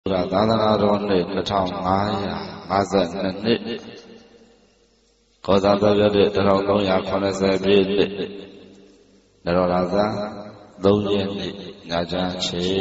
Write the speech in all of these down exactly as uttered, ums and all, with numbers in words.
သာသနာတော်နှစ်နှစ်ထောင်ငါးရာငါးဆယ်နှစ်နှစ်ကောဇာတရတဲ့တစ်ထောင်သုံးရာခုနှစ်ဆယ်ပြည့်နှစ်နရောလာဇာသုံးရက်နေ့ညချမ်းချေ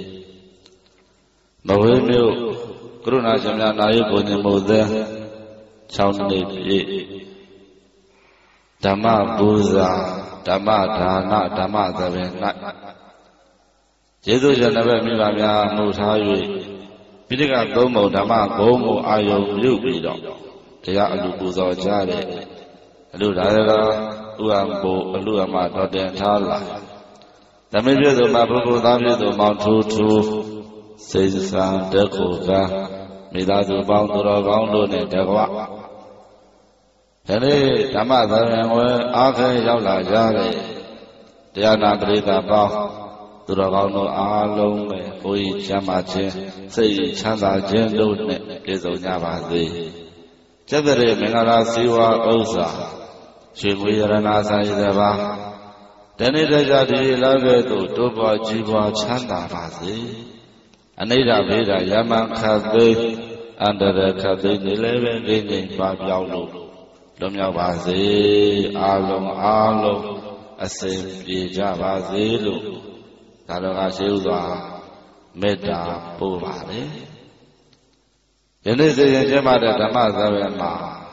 မဝေးမြို့ကရုဏာရှင်များနာယကိုညင်မို့သဲ၆နှစ်ပြည့်ဓမ္မပူဇာဓမ္မဒါနဓမ္မသဘင်၌ကျေးဇူးရှင်တစ်ပတ်မိဘများမှုထား၍ပိဋကသုံးပုံဓမ္မဂုံးကိုအာယုံပြုပြီးတော့တရားအလူပူဇော်ကြတဲ့အလူဒါရတော်ဥအံဘိုအလူအမတော်တင်ထားလာသမီးပြည့်စုံမှာဘုရားသားပြည့်စုံမောင်ထူးထူးစိတ်ဆံတက်ခုကမိသားစုပေါင်းသူတော်ကောင်းတို့နဲ့တကွဒီနေ့ဓမ္မသဘင်ဝင်အားခဲရောက်လာကြတဲ့တရားနာပရိသတ်ပေါင်းသူတော်ကောင်းတို့အားလုံးပဲကိုယ်ကြီးချမ်းသာခြင်းစိတ်ချမ်းသာခြင်းတို့နဲ့ပြည့်စုံကြပါစေ။ကျက်တဲ့မင်္ဂလာစီဝါဥစ္စာရွှေငွေရတနာဆိုင်သဘာတနေ့တခြားဒီလာခဲ့သို့တိုးပွားကြီးပွားချမ်းသာပါစေ။အနိဒဘေဒယမခတ်သိအန္တရခတ်သိနေလည်းပဲငြိမ့်ငြိမ့်ပါပြောင်းလို့လွတ်မြောက်ပါစေ။အားလုံးအားလုံးအစဉ်ပြေကြပါစေလို့ဒါတော်ကရှိဥစွာမေတ္တာပို့ပါလေယနေ့စေရင်ကျမ်းပါတဲ့ဓမ္မသဘင်မှာ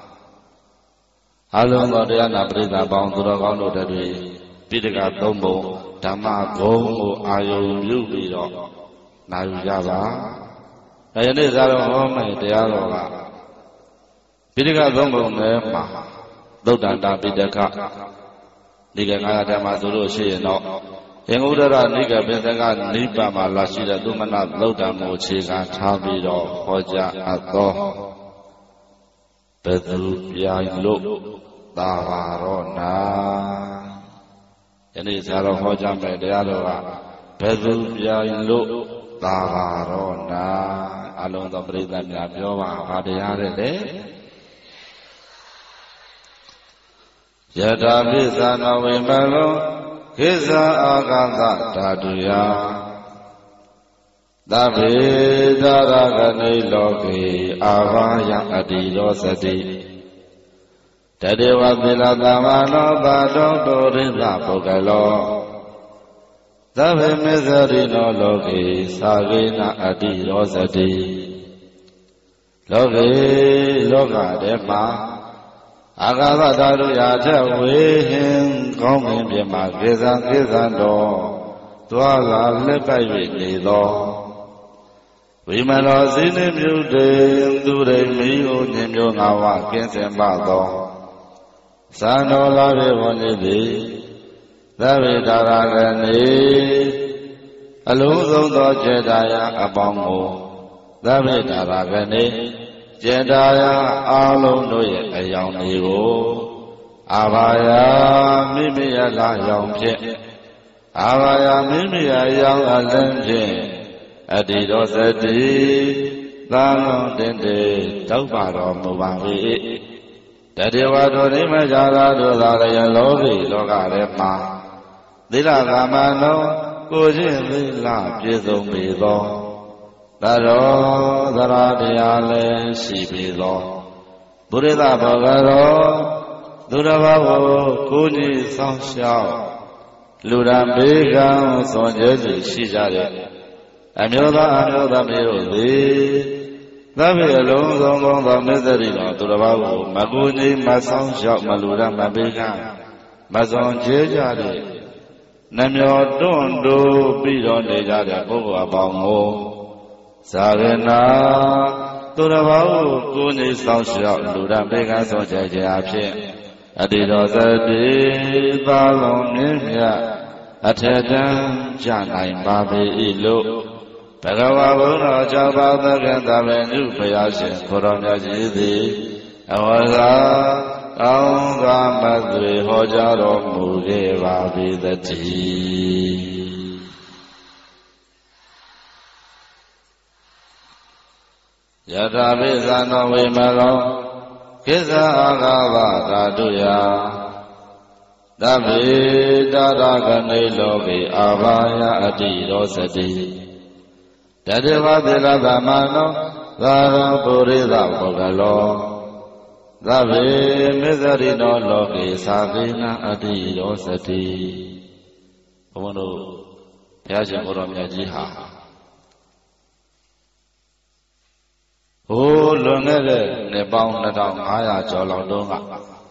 အလုံးသောတရားနာပရိသတ်ပေါင်းသူတော်ကောင်းတို့တွေပိဋကသုံးပုံဓမ္မဂုံးကိုအာယုံပြုပြီးတော့နာယူကြပါဒါယနေ့ဇာတော်ဟောမယ့်တရားတော်ကပိဋကသုံးပုံထဲမှာသုတ္တန်တာပိဋကဒီကငါးရာဓမ္မဆိုလို့ရှိရင်တော့င်္ဂုဒ္ဒရနိကပိသကနိဗ္ဗာန်မှာလာရှိတဲ့သုမနသုတ်တံကိုအခြေခံထားပြီးတော့ဟောကြားအပ်သောဘယ်သူပြိုင်လို့သာပါတော့နာယနေ့ဆရာတော်ဟောကြားမယ်တရားတော်ကဘယ်သူပြိုင်လို့သာပါတော့နာအလုံးသောပရိသတ်များပြောပါဘာတရားတဲ့လေယထာပိသနာဝိမလောကိစ္စအာဂန္တဓာတုယသဗ္ဗေသရဂနိလောကေအာဘာယအတ္တိရောစတိတတေဝသီလသမနောပါတောတောရိသပုဂ္ဂလောသဗ္ဗေမေဇရိနောလောကေသာဂေနအတ္တိရောစတိလောကေလောကတေမှာအာဂါသဓာတုရာထဝေဟင်ကောင်းကင်ပြမကေဇံကေဇံတော်သွားလာလက်ပိုက်၍နေသောဝိမလောစိနေမြုတေသူရိမိကိုညင်မျိုးငါဝကင်းစင်ပါသောသံတော်လာပြေဝန်နေသည်သဗ္ဗေတာရကနေအလုံးစုံသောចេတယအပေါင်းကိုသဗ္ဗေတာရကနေចេတယအာလုံးတို့ရဲ့အယောင်တွေကိုအာဘာယမိမိယလာယောင်ဖြင့်အာဘာယမိမိယယောင်အလင်းဖြင့်အတ္တိရောစတိသာလုံးတင်တေတောက်ပါတော်မူပါ၏တတေဝတော်နိမဇာသာတို့သာလျက်လောကီလောကထဲမှာသီလကာမနောကိုချင်းသီလပြည့်စုံပေသောသရောသရတရားလည်းရှိပေသောဘုရိသဘောဂရောသူတော်ဘာကိုကိုကြီးဆောင်ရှောက်လူရန်ဘေးကံစွန်ကျဲစီရှိကြတဲ့အမျိုးသားအမျိုးသားမျိုးတို့သည်သဗ္ဗေအလုံးစုံသောသောမေတ္တရိတော်သူတော်ဘာကိုမကိုကြီးမဆောင်ရှောက်မလူရန်မဘေးကံမစွန်ကျဲကြတဲ့နှမျောတွန့်တိုးပြီးတော့နေကြတဲ့ပုဂ္ဂိုလ်အပေါင်းကိုသာရဏသူတော်ဘာကိုကိုယ်နေဆောင်ရှောက်လူရဘေကဆောကြကြအဖြစ်အတ္တိတော်သတိပါလုံးမြင့်မြတ်အထက်တန်းကြနိုင်ပါပေ၏လို့ဘဂဝါဘုန်းတော်၆ပါးသက္ကံသဗ္ဗညုဘုရားရှင်ခေါ်တော်မြတ်ကြီးသည်အဝဇာကောင်းစွာမသွေဟောကြားတော်မူခဲ့ပါပေသတည်းယထာပိသနောဝိမလောကိစ္စအာဂဝဓာတုယသဗ္ဗေတာရဂနိလောကေအာဘာယအတ္တိရောစတိတတေဝသီလသမနောသာရောပုရိသပုဂ္ဂလောသဗ္ဗေမစ္ဆရိနောလောကေသာကိနအတ္တိရောစတိဘုန်းတို့ဘုရားရှင်ကိုယ်တော်မြတ်ကြီးဟာဟိုးလွန်ခဲ့တဲ့နှစ်ပေါင်းနှစ်ထောင်ငါးရာကျော်လောက်တုန်းက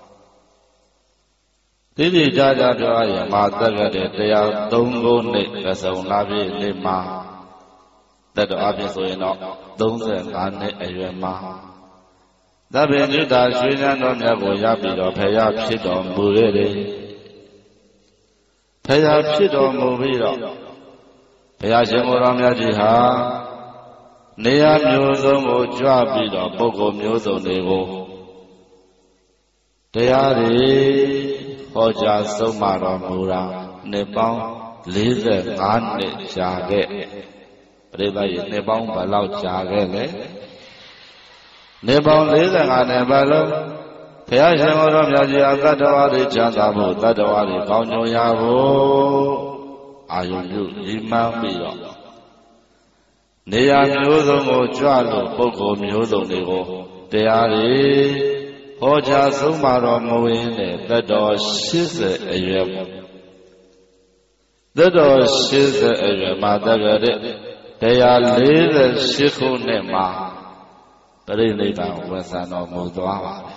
တိတိကျကျပြောရရင်မာသက်ခဲ့တဲ့တရားသုံးခုနှစ်ကစုံလာပြည့်နေ့မှာသက်တော်အပြည့်ဆိုရင်တော့သုံးဆယ်ငါးနှစ်အရွယ်မှာသဗ္ဗညုတာရွှေဉာဏ်တော်မြတ်ကိုရပြီးတော့ဖရာဖြစ်တော်မူခဲ့တယ်ဖရာဖြစ်တော်မူပြီးတော့ဘုရားရှင်ကိုယ်တော်မြတ်ကြီးဟာနေရာမျိုးစုံကိုကြွပြီးတော့ပုဂ္ဂိုလ်မျိုးစုံတွေကိုတရားတွေဟောကြားဆုံးမတော်မူတာနှစ်ပေါင်းလေးဆယ်ငါးနှစ်ကြာခဲ့ပြိဿရဲ့နှစ်ပေါင်းဘယ်လောက်ကြာခဲ့လဲနှစ်ပေါင်းလေးဆယ်ငါးနှစ်ဘယ်လုံးဘုရားရှင်ကိုယ်တော်မြတ်ကြီးအတ္တဝါတွေချမ်းသာဖို့တတ္တဝါတွေကောင်းကျိုးရဖို့အာယုပြုဒီမှန်းပြီးတော့နေရာမျိုးစုံကိုကြွလို့ပုဂ္ဂိုလ်မျိုးစုံတွေကိုတရားတွေဟောကြားဆုံးမတော်မူရင်းနဲ့သက်တော်ရှစ်ဆယ်အရွယ်သက်တော်ရှစ်ဆယ်အရွယ်မှာတက္ကတဲ့တရားလေးဆယ်ရှစ်ခုနှစ်မှာပရိနိဗ္ဗာန်ဝယ်ဆံတော်မူသွားပါတယ်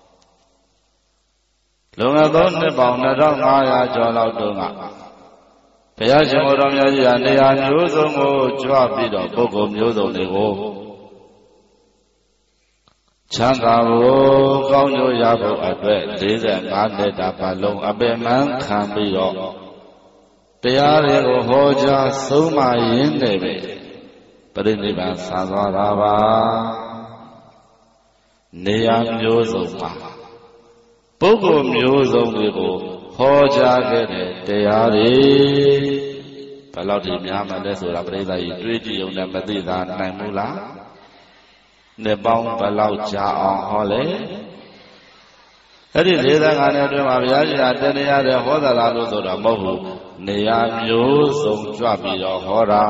လွန်ခဲ့သောနှစ်ပေါင်းနှစ်ထောင်ငါးရာကျော်လောက်တုန်းကဘုရားရှင်ကိုယ်တော်မြတ်ကြီးဟာနေရာမျိုးစုံကိုကြွပြီးတော့ပုဂ္ဂိုလ်မျိုးစုံတွေကိုချမ်းသာဖို့ကောင်းကျိုးရဖို့အတွက်လေးဆယ်ငါးနှစ်တာပတ်လုံးအပင်ပန်းခံပြီးတော့တရားတွေကိုဟောကြားဆုံးမရင်းနေပဲပရိနိဗ္ဗာန်ဆံသွားတာပါနေရာမျိုးစုံပါပုဂ္ဂိုလ်မျိုးစုံတွေကိုဟောကြားခဲ့တဲ့တရားတွေဘယ်လောက်ဒီများမှလဲဆိုတာပြိဿကြီးတွေးကြည့်ုံနဲ့မသိသာနိုင်ဘူးလားနှစ်ပေါင်းဘယ်လောက်ကြာအောင်ဟောလဲအဲ့ဒီလေးသံဃာနဲ့အတွင်းမှာဘုရားရှင်ကတဏှာတဲ့ဟောသလားလို့ဆိုတော့မဟုတ်ဘူးနေရာမျိုးစုံကြွပြီးတော့ဟောတာ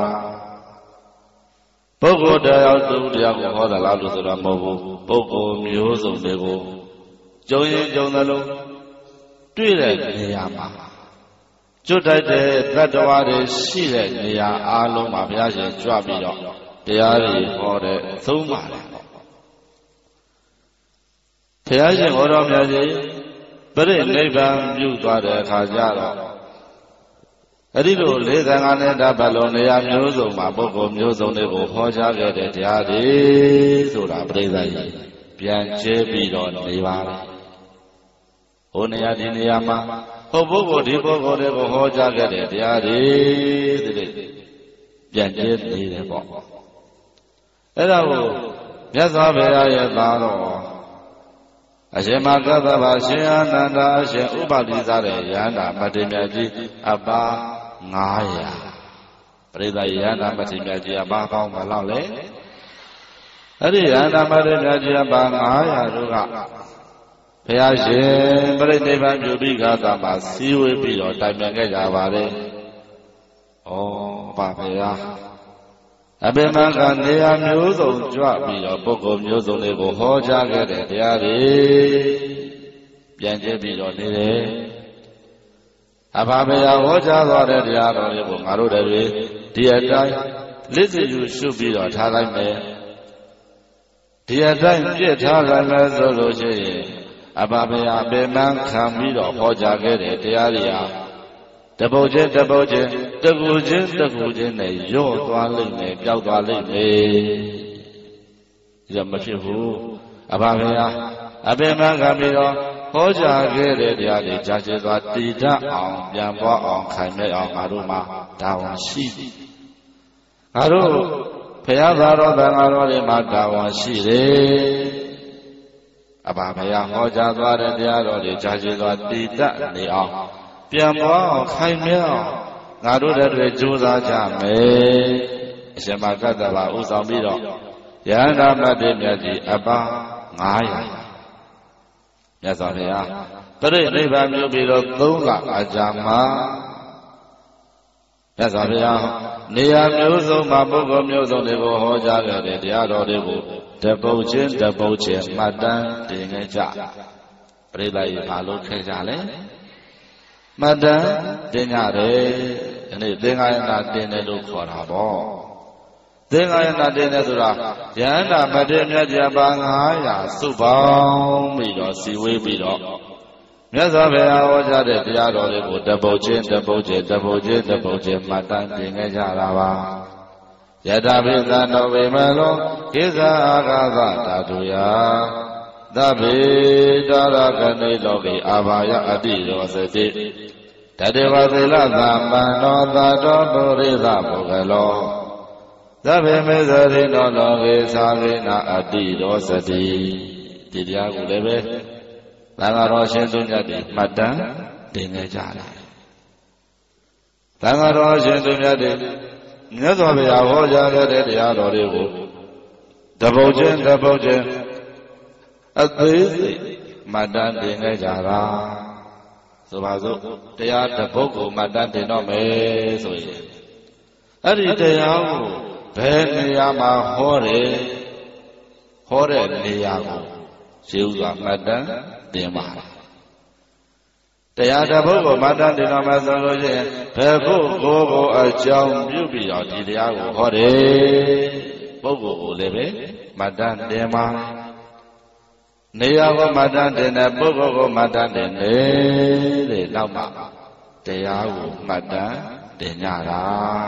ပုဂ္ဂိုလ်တရားသူတရားကိုဟောသလားလို့ဆိုတော့မဟုတ်ဘူးပုဂ္ဂိုလ်မျိုးစုံတွေကိုကြုံရင်ကြုံသလိုတွေ့တဲ့နေရာမှာကျွတ်တိုက်တဲ့တတ္တဝါတွေရှိတဲ့နေရာအားလုံးမှာဘုရားရှင်ကြွပြီးတော့တရားတွေဟောတဲ့သုံးပါတယ်ဘုရားရှင်ဟောတော်မြတ်ကြီးပြိနိဗ္ဗာန်ပြုသွားတဲ့အခါကျတော့အဲ့ဒီလိုလေးသံဃာနဲ့တပတ်လုံးနေရာမျိုးစုံမှာပုဂ္ဂိုလ်မျိုးစုံတွေကိုဟောကြားခဲ့တဲ့တရားတွေဆိုတာပြိဿကြီးပြန်ကျဲပြီးတော့နေပါလားဟိုနေရာဒီနေရာမှာဟိုပုဂ္ဂိုလ်ဒီပုဂ္ဂိုလ်တွေကိုဟောကြားခဲ့တဲ့တရားတွေတဲ့ပြန်ကျဲနေတယ်ပေါ့အဲ့ဒါကိုမြတ်စွာဘုရားရဲ့သားတော်အရှင်မကသဗ္ဗရှင်အာနန္ဒာအရှင်ဥပတိစားတဲ့ယန္တာမထေရမြတ်ကြီးအပါငါးရာပရိသတ်ယန္တာမထေရမြတ်ကြီးအပါကောင်းဘယ်လောက်လဲအဲ့ဒီယန္တာမထေရမြတ်ကြီးအပါငါးရာတို့ကဘုရားရှင်ပြိဋိဘံပြုပြီးခါသာမှာစည်းဝေးပြီးတော့တိုင်ပင်ခဲ့ကြပါတယ်ဩပါဘုရားအဘိမကနေရာမျိုးစုံကြွပြီးတော့ပုဂ္ဂိုလ်မျိုးစုံတွေကိုဟောကြားခဲ့တဲ့တရားတွေပြန်ကျပြီးတော့နေတယ်အဘဘုရားဟောကြားသွားတဲ့တရားတော်တွေကိုငါတို့တွေဒီအတိုင်းလက်စီယူရှုပြီးတော့ထားလိုက်မယ်ဒီအတိုင်းပြည့်ထားလိုက်မယ်ဆိုလို့ရှိရင်အဘဘုရားအဘိမခံပြီးတော့ဟောကြားခဲ့တဲ့တရားတွေဟာတပုတ်ချင်းတပုတ်ချင်းတကူချင်းတကူချင်းနဲ့ရော့သွားလိမ့်မယ်ပျောက်သွားလိမ့်မယ်ဒါမဖြစ်ဘူးအဘဘုရားအဘိမခံပြီးတော့ဟောကြားခဲ့တဲ့တရားတွေကြာရှည်စွာတည်တတ်အောင်ပြန်ပွားအောင်ခိုင်မြဲအောင်ငါတို့မှာဒါဝန်ရှိတယ်ငါတို့ဘုရားသာတော်သံဃာတော်တွေမှာဒါဝန်ရှိတယ်အဘဘုရားဟောကြားသွားတဲ့တရားတော်တွေကြာရှည်စွာတည်တတ်နေအောင်ပြန်ပွားအောင်ခိုင်မြဲအောင်ငါတို့တွေကြိုးစားကြမယ်အရှင်မကတ္တဗာဥဆောင်ပြီးတော့ယန္တာမထေရမြတ်ကြီးအပါငါးရာမြတ်စွာဘုရားပြိဋိနိဗ္ဗာန်ပြုပြီးတော့သုံးလအကြာမှာမြတ်စွာဘုရားနေရာမျိုးစုံမှာပုဂ္ဂိုလ်မျိုးစုံတွေကိုဟောကြားခဲ့တဲ့တရားတော်တွေကိုတပုတ်ချင်းတပုတ်ချင်းမှတ်တမ်းတင်ခဲ့ကြပရိသတ်ကြီးဘာလို့ခဲကြလဲမှတ်တမ်းတင်ကြတယ်ဒီနေ့သင်္ဃာယနာတင်တယ်လို့ခေါ်တာပေါ့သင်္ဃာယနာတင်တယ်ဆိုတာယန္တာမထေရမြတ်ကြီးပါငါးရာစုပေါင်းပြီးတော့စီဝေးပြီးတော့မြတ်စွာဘုရားဟောကြားတဲ့တရားတော်တွေကိုတပုတ်ချင်းတပုတ်ချင်းတပုတ်ချင်းတပုတ်ချင်းမှတ်တမ်းတင်ခဲ့ကြတာပါယတပိသံတော်ဝိမလောကိစ္စအာဃာသဓာတုယသဗ္ဗေတာရကနိလောကေအာဘာယအတိရောစတိတတေဝသေလသမ္ပန္နောသာတောပုရိသပုဂ္ဂလောသဗ္ဗေမေဇရိနောလောကေသာဝေနအတိရောစတိဒီတရားကိုလည်းပဲသံဃာတော်ရှင်သူမြတ်တွေမှတ်တမ်းတင်ခဲ့ကြတယ်သံဃာတော်ရှင်သူမြတ်တွေမြတ်စွာဘုရားဟောကြားခဲ့တဲ့တရားတော်တွေကိုတပုတ်ချင်းတပုတ်ချင်းအသေးစိတ်မှတ်တမ်းတင်ခဲ့ကြတာဆိုပါစို့တရားတစ်ပုဒ်ကိုမှတ်တမ်းတင်တော့မယ်ဆိုရင်အဲ့ဒီတရားကိုဘယ်နေရာမှာဟောတယ်ဟောတဲ့နေရာကိုရှင်းဥစွာမှတ်တမ်းတင်ပါတရားတစ်ပုဒ်ကိုမှတ်တမ်းတင်တော့မယ်ဆိုလို့ရှိရင်ဘယ်ပုဂ္ဂိုလ်ကိုအကြောင်းပြုပြီးတော့ဒီတရားကိုဟောတယ်ပုဂ္ဂိုလ်ကိုလည်းပဲမှတ်တမ်းတင်ပါနေရာကိုမှတ်တမ်းတင်တဲ့ပုဂ္ဂိုလ်ကိုမှတ်တမ်းတင်တယ်တဲ့နောက်မှတရားကိုမှတ်တမ်းတင်ကြတာ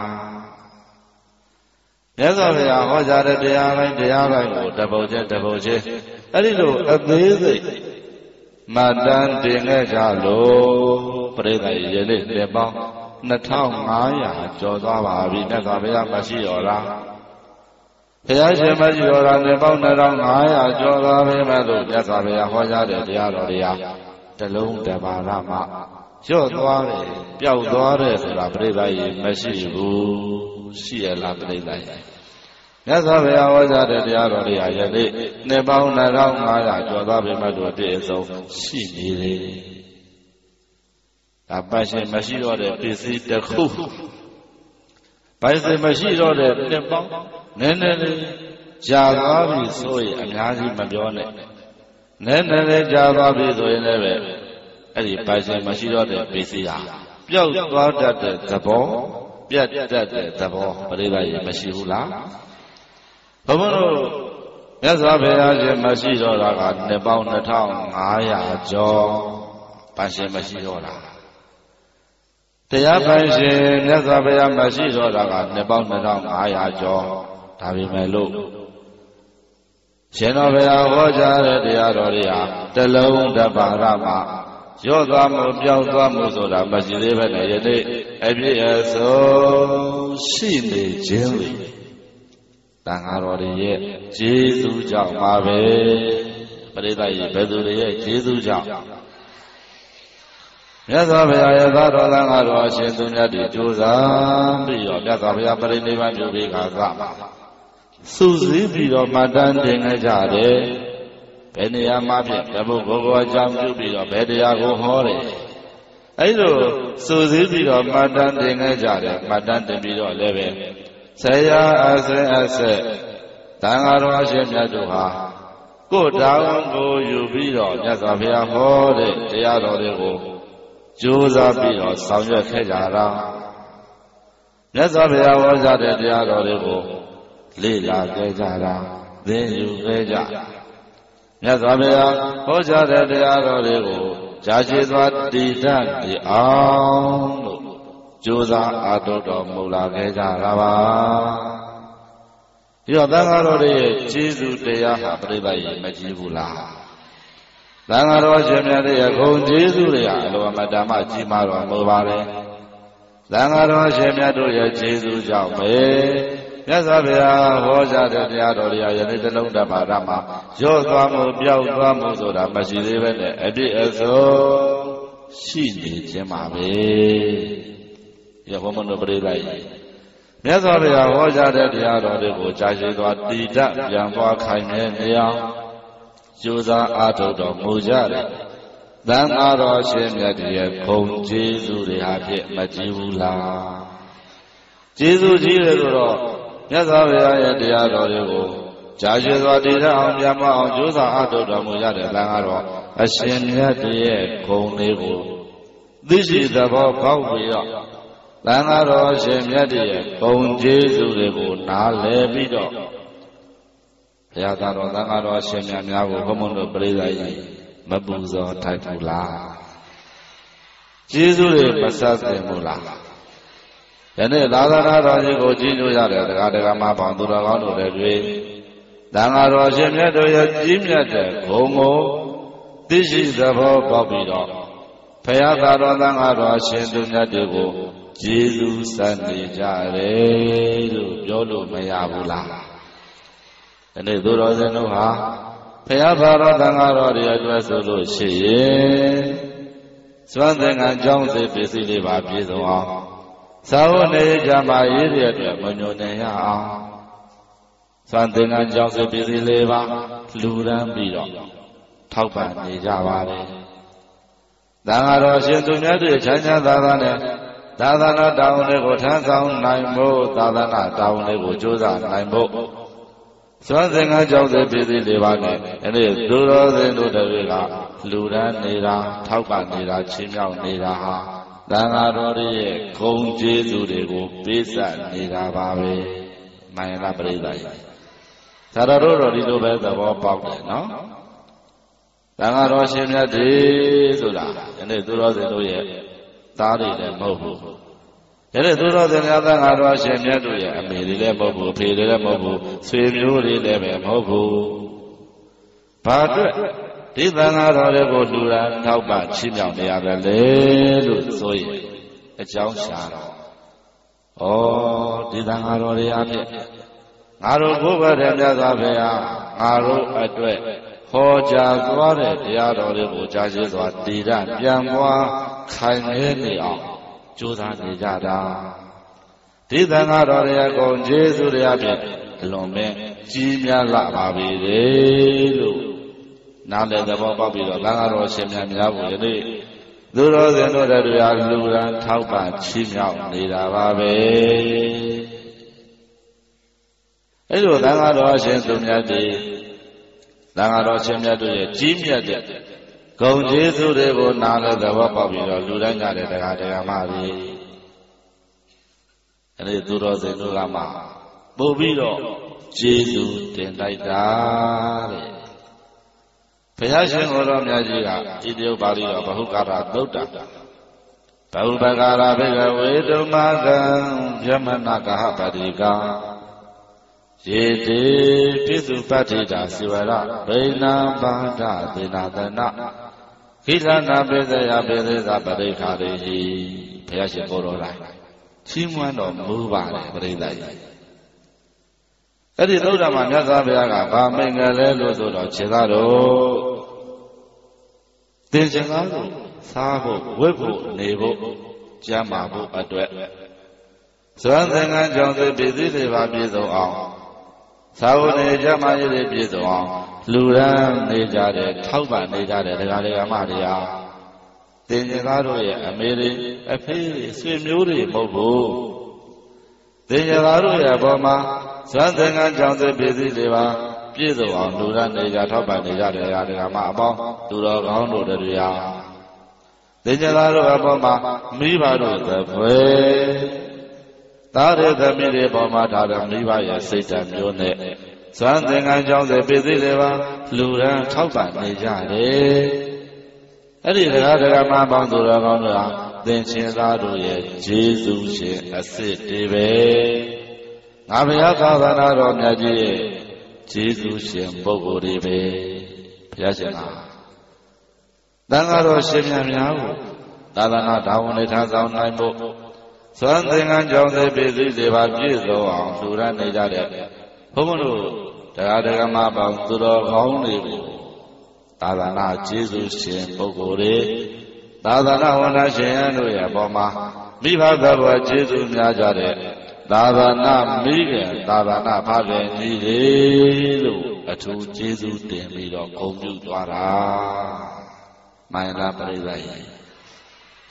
မြတ်စွာဘုရားဟောကြားတဲ့တရားတိုင်းတရားတိုင်းကိုတပုတ်ချင်းတပုတ်ချင်းအဲ့ဒီလိုအသေးစိတ်မှတ်တမ်းတင်ခဲ့ကြလို့ပရိသတ်ရေလေးနှစ်ပေါင်းနှစ်ထောင်ငါးရာကျော်သွားပါပြီမြတ်စွာဘုရားမရှိတော်လားဘုရားရှင်မရှိတော်လားနှစ်ပေါင်းနှစ်ထောင်ငါးရာကျော်သွားပြီမဲ့လို့မြတ်စွာဘုရားဟောကြားတဲ့တရားတော်တွေဟာတလုံးတပါးရမှကျော့သွားတယ်ပျောက်သွားတယ်ဆိုတာပရိသတ်ရေမရှိဘူးရှိရလားပရိသတ်ရေမြတ်စွာဘုရားဟောကြားတဲ့တရားတော်တွေဟာယနေ့နှစ်ပေါင်းနှစ်ထောင်ငါးရာကျော်သွားပြီမဲ့လို့တည်းအစုံရှိနေတယ်ဒါပတ်ရှင်မရှိတော့တဲ့ပစ္စည်းတစ်ခုပိုင်စင်မရှိတော့တဲ့နှစ်ပေါင်းနည်းနည်းလေးကြာသွားပြီဆိုရင်အများကြီးမပြောနဲ့နည်းနည်းလေးကြာသွားပြီဆိုရင်လည်းပဲအဲ့ဒီပိုင်စင်မရှိတော့တဲ့ပစ္စည်းဟာပျောက်သွားတတ်တဲ့သဘောပြတ်တတ်တဲ့သဘောပရိသတ်ရေမရှိဘူးလားဘုန်းဘုန်းတို့မြတ်စွာဘုရားရှင်မရှိတော့တာကနှစ်ပေါင်းနှစ်ထောင်ငါးရာကျော်ပိုင်ရှင်မရှိတော့တာတရားပိုင်ရှင်မြတ်စွာဘုရားမရှိတော့တာကနှစ်ပေါင်းနှစ်ထောင်ငါးရာကျော်ဒါပေမဲ့လို့ရှင်တော်ဘုရားဟောကြားတဲ့တရားတော်တွေဟာတလုံးတပါးရမှာရော့သွားမှုပျောက်သွားမှုဆိုတာမရှိသေးပဲနဲ့ယနေ့အပြည့်အစုံရှိနေခြင်းလေတန်ဃာတော်တွေရဲ့ကျေးဇူးကြောင့်ပါပဲပရိသတ်ရေဘယ်သူတွေရဲ့ကျေးဇူးကြောင့်မြတ်စွာဘုရားရဲ့သာတော်သံဃာတော်အရှင်သူမြတ်တွေကြိုးစားပြီးတော့မြတ်စွာဘုရားပရိနိဗ္ဗာန်ပြုပြီးခါကစုစည်းပြီးတော့မှတ်တမ်းတင်ကြတယ်ဘယ်နေရာမှာဖြစ်တပုဂ္ဂိုလ်ကိုအကြောင်းပြုပြီးတော့ဘယ်တရားကိုဟောတယ်အဲ့လိုစုစည်းပြီးတော့မှတ်တမ်းတင်ကြတယ်မှတ်တမ်းတင်ပြီးတော့လည်းပဲဆရာအစင်အဆက်သံဃာတော်အရှင်မြတ်တို့ဟာကိုယ်တာဝန်ကိုယူပြီးတော့မြတ်စွာဘုရားဟောတဲ့တရားတော်တွေကိုကြိုးစားပြီးတော့ဆောင်ရွက်ခဲ့ကြတာမြတ်စွာဘုရားဟောကြားတဲ့တရားတော်တွေကိုလေ့လာခဲ့ကြတာသင်ယူခဲ့ကြမြတ်စွာဘုရားဟောကြားတဲ့တရားတော်တွေကိုကြာရှည်စွာတည်တတ်ပြီးအောင်လို့ကြိုးစားအားထုတ်တော်မူလာခဲ့ကြတာပါဒီတော့သံဃာတော်တွေရဲ့ကျေးဇူးတရားဟာပြိဿရေမကြီးဘူးလားသံဃာတော်ရှင်မြတ်ရဲ့ဂုဏ်ကျေးဇူးတွေဟာအလိုအမတမကြီးမားတော်မူပါတယ်သံဃာတော်ရှင်မြတ်တို့ရဲ့ကျေးဇူးကြောင့်ပဲမြတ်စွာဘုရားဟောကြားတဲ့တရားတော်တွေဟာယနေ့တလုံးတပါးရမှာရော့သွားမှုပျောက်သွားမှုဆိုတာမရှိသေးပဲနဲ့အပြည့်အစုံရှိနေခြင်းပါပဲရဘုံမနုပရိသတ်မြတ်စွာဘုရားဟောကြားတဲ့တရားတော်တွေကိုကြာရှည်စွာတည်တတ်ပြန်သွားခိုင်နေနေအောင်ကြိုးစားအားထုတ်တော်မူကြတယ်သံဃာတော်ရှင်မြတ်ရဲ့ဂုဏ်ကျေးဇူးတွေဟာဖြင့်မကြည့်ဘူးလားကျေးဇူးကြီးတယ်ဆိုတော့မြတ်စွာဘုရားရဲ့တရားတော်တွေကိုကြာရှည်စွာတည်ရအောင်ပြမအောင်ကြိုးစားအထောက်တော်မူရတဲ့လမ်းကတော့အရှင်မြတ်ရဲ့ဂုဏ်လေးကိုသိရှိသဘောပေါက်ပြီးတော့လမ်းကတော့အရှင်မြတ်ရဲ့ဂုဏ်ကျေးဇူးတွေကိုနားလည်ပြီးတော့ဘုရားသားတော်လမ်းကတော့အရှင်မြတ်များကိုဘုံဘုံတို့ပြိဿကြီးမပူဇော်ထိုက်ဘူးလားကျေးဇူးတွေမဆက်သင့်ဘူးလားယနေ့သာသနာတော်ကြီးကိုကြီးညိုရတဲ့တရားတရားမှပေါင်းသူတော်ကောင်းတို့တွေတွေ့သံဃာတော်ရှင်မြတ်တို့ရဲ့ကြီးမြတ်တဲ့ဂုဏ်ကိုသိရှိသဘောပေါက်ပြီးတော့ဘုရားသာတော်သံဃာတော်ရှင်သူမြတ်တွေကိုကျေးဇူးဆက်နေကြတယ်လို့ပြောလို့မရဘူးလားဒီနေ့သူတော်စင်တို့ဟာဘုရားသာတော်သံဃာတော်တွေအတွက်ဆိုလို့ရှိရင်စွမ်းသင်္ကန်းကြောင်းစေပစ္စည်းလေးပါပြည့်စုံအောင်သာဝနေကြမှာရေးရတဲ့မညွန်နေရအောင်စွမ်းသင်္ကန်းကြောင်းစေပစ္စည်းလေးပါလူရန်ပြီးတော့ထောက်ပံ့နေကြပါလေသံဃာတော်ရှင်သူမြတ်တွေချမ်းချမ်းသာသာနဲ့သာသနာတောင်းတွေကိုထမ်းဆောင်နိုင်ဖို့သာသနာတောင်းတွေကိုကြိုးစားနိုင်ဖို့စွမ်းသင်္ကန်းကြောင့်စေပြည်သေးလေးပါနဲ့အဲ့ဒီသူတော်စင်တို့တွေကလူရန်နေတာထောက်ပံ့နေတာချင်းမြောက်နေတာဟာသံဃာတော်ရဲ့ဂုဏ်ကျေးဇူးတွေကိုပေးဆက်နေတာပါပဲမှန်လားပြိဿကြီးသာတော်တို့တော့ဒီလိုပဲသဘောပေါက်တယ်နော်သံဃာတော်ရှင်မြတ်တွေဆိုတာဒီနေ့သူတော်စင်တို့ရဲ့သားတွေလည်းမဟုတ်ဘူးဒီနေ့သူတော်စင်များသံဃာတော်ရှင်မြတ်တို့ရဲ့အမေတွေလည်းမဟုတ်ဘူးအဖေတွေလည်းမဟုတ်ဘူးဆွေမျိုးတွေလည်းပဲမဟုတ်ဘူးဘာအတွက်ဒီသံဃာတော်တွေကိုလူရန်ထောက်ပံ့ချီးမြှောက်နေရတယ်လေလို့ဆိုရင်အကြောင်းရှာတော့ဩဒီသံဃာတော်တွေအဖြစ်ငါတို့ဘုရားတဲ့မြတ်စွာဘုရားငါတို့အတွက်ဟောကြားသွားတဲ့တရားတော်တွေကိုကြားရှိစွာတည်ရပြန်ပွားခိုင်နေနေအောင်ကြိုးစားနေကြတာဒီသံဃာတော်တွေအကုန်ကျေးဇူးတွေအဖြစ်အလွန်ပဲကြီးမြတ်လာပါပြီလေလို့နားလည်သဘောပေါက်ပြီးတော့သံဃာတော်ရှင်များများကိုယနေ့သူတော်စင်တို့တွေဟာလူရန်ထောက်ပံ့ချီးမြှောက်နေတာပါပဲအဲ့လိုသံဃာတော်ရှင်သူများတွေသံဃာတော်ရှင်မြတ်တို့ရဲ့ကြီးမြတ်တဲ့ဂုဏ်ကျေးဇူးတွေကိုနားလည်သဘောပေါက်ပြီးတော့လူတိုင်းကြတဲ့တရားတရားမှပြီအဲ့ဒီသူတော်စင်တို့ကမှပို့ပြီးတော့ကျေးဇူးတင်လိုက်တာတဲ့ဘုရားရှင်ကိုယ်တော်မြတ်ကြီးကဣတိယပါဠိတော်ဘဟုကာရသုတ်တံဘဟုပကာရဘိကဝေတုမကံယမနကဟပတိကံယေတိပိစုပတ္ထိတာစိဝရဗိနာပါဒသေနာတနာခိလနာပိသယပိသေသပရိခာရေဟိဘုရားရှင်ကိုယ်တော်လာချီးမွမ်းတော်မူပါတယ်ပရိသတ်ကြီးအဲ့ဒီသုဒ္ဓမှာမြတ်စွာဘုရားကဗာမိန်ငယ်လဲလို့ဆိုတော့ခြေသားတို့သင်္ချင်သားတို့စားဖို့ဝတ်ဖို့နေဖို့ကျမ်းမာဖို့အတွက်ဇွမ်းသင်္ကန်းကြောင့်သိပြည်စည်းတွေပါပြည့်စုံအောင်သာဝနေကြမရည်ပြည့်စုံအောင်လူရန်နေကြတဲ့ထောက်ပံ့နေကြတဲ့ဒကာဒကာမတွေဟာသင်္ချင်သားတို့ရဲ့အမေတွေအဖေတွေဆွေမျိုးတွေမဟုတ်ဘူးသင်္ချင်သားတို့ရဲ့အပေါ်မှာဇွမ်းသင်္ကန်းကြောင့်သိပြည်စည်းတွေပါပြည့်စုံအောင်လူရန်နေကြထောက်ပံ့နေကြတဲ့ဒကာဒကာမအပေါင်းသူတော်ကောင်းတို့တွေဟာသင်္ချင်သားတို့အပေါ်မှာမိဘတို့သဖွယ်သားရသမီးတွေပေါ်မှာထားတဲ့မိဘရဲ့စိတ်ဓာတ်မျိုးနဲ့ဇွမ်းသင်္ကန်းကြောင့်သိပြည်စည်းတွေပါလူရန်ထောက်ပံ့နေကြတယ်အဲ့ဒီဒကာဒကာမအပေါင်းသူတော်ကောင်းတို့ဟာသင်္ချင်သားတို့ရဲ့ဂျေဇုရှင်အစ်စ်တွေပဲငါဘုရားသာသနာတော်မြတ်ကြီးရဲ့ဂျေဇုရှင်ပုဂ္ဂိုလ်တွေပဲဘုရားရှင်ကသံဃာတော်ရှင်များများကိုသာသနာတော်ဝန်တွေထမ်းဆောင်နိုင်ဖို့ဇွမ်းသင်္ကန်းကြောင့်သိပြည်စည်းတွေပါပြည့်စုံအောင်လူရန်နေကြတဲ့ဘုန်းဘုန်းတို့တရားဓမ္မပေါင်းသူတော်ကောင်းတွေကိုသာသနာကျေးဇူးရှင်ပုဂ္ဂိုလ်တွေသာသနာဝန်ထမ်းရှင်တို့ရဲ့အပေါ်မှာမိဘသဘောကျေးဇူးများကြတဲ့သာသနာမိခင်သာသနာဖခင်ကြီးတွေလို့အထူးကျေးဇူးတင်ပြီးတော့ဂုဏ်ပြုသွားတာမှန်လားပြိဿကြီး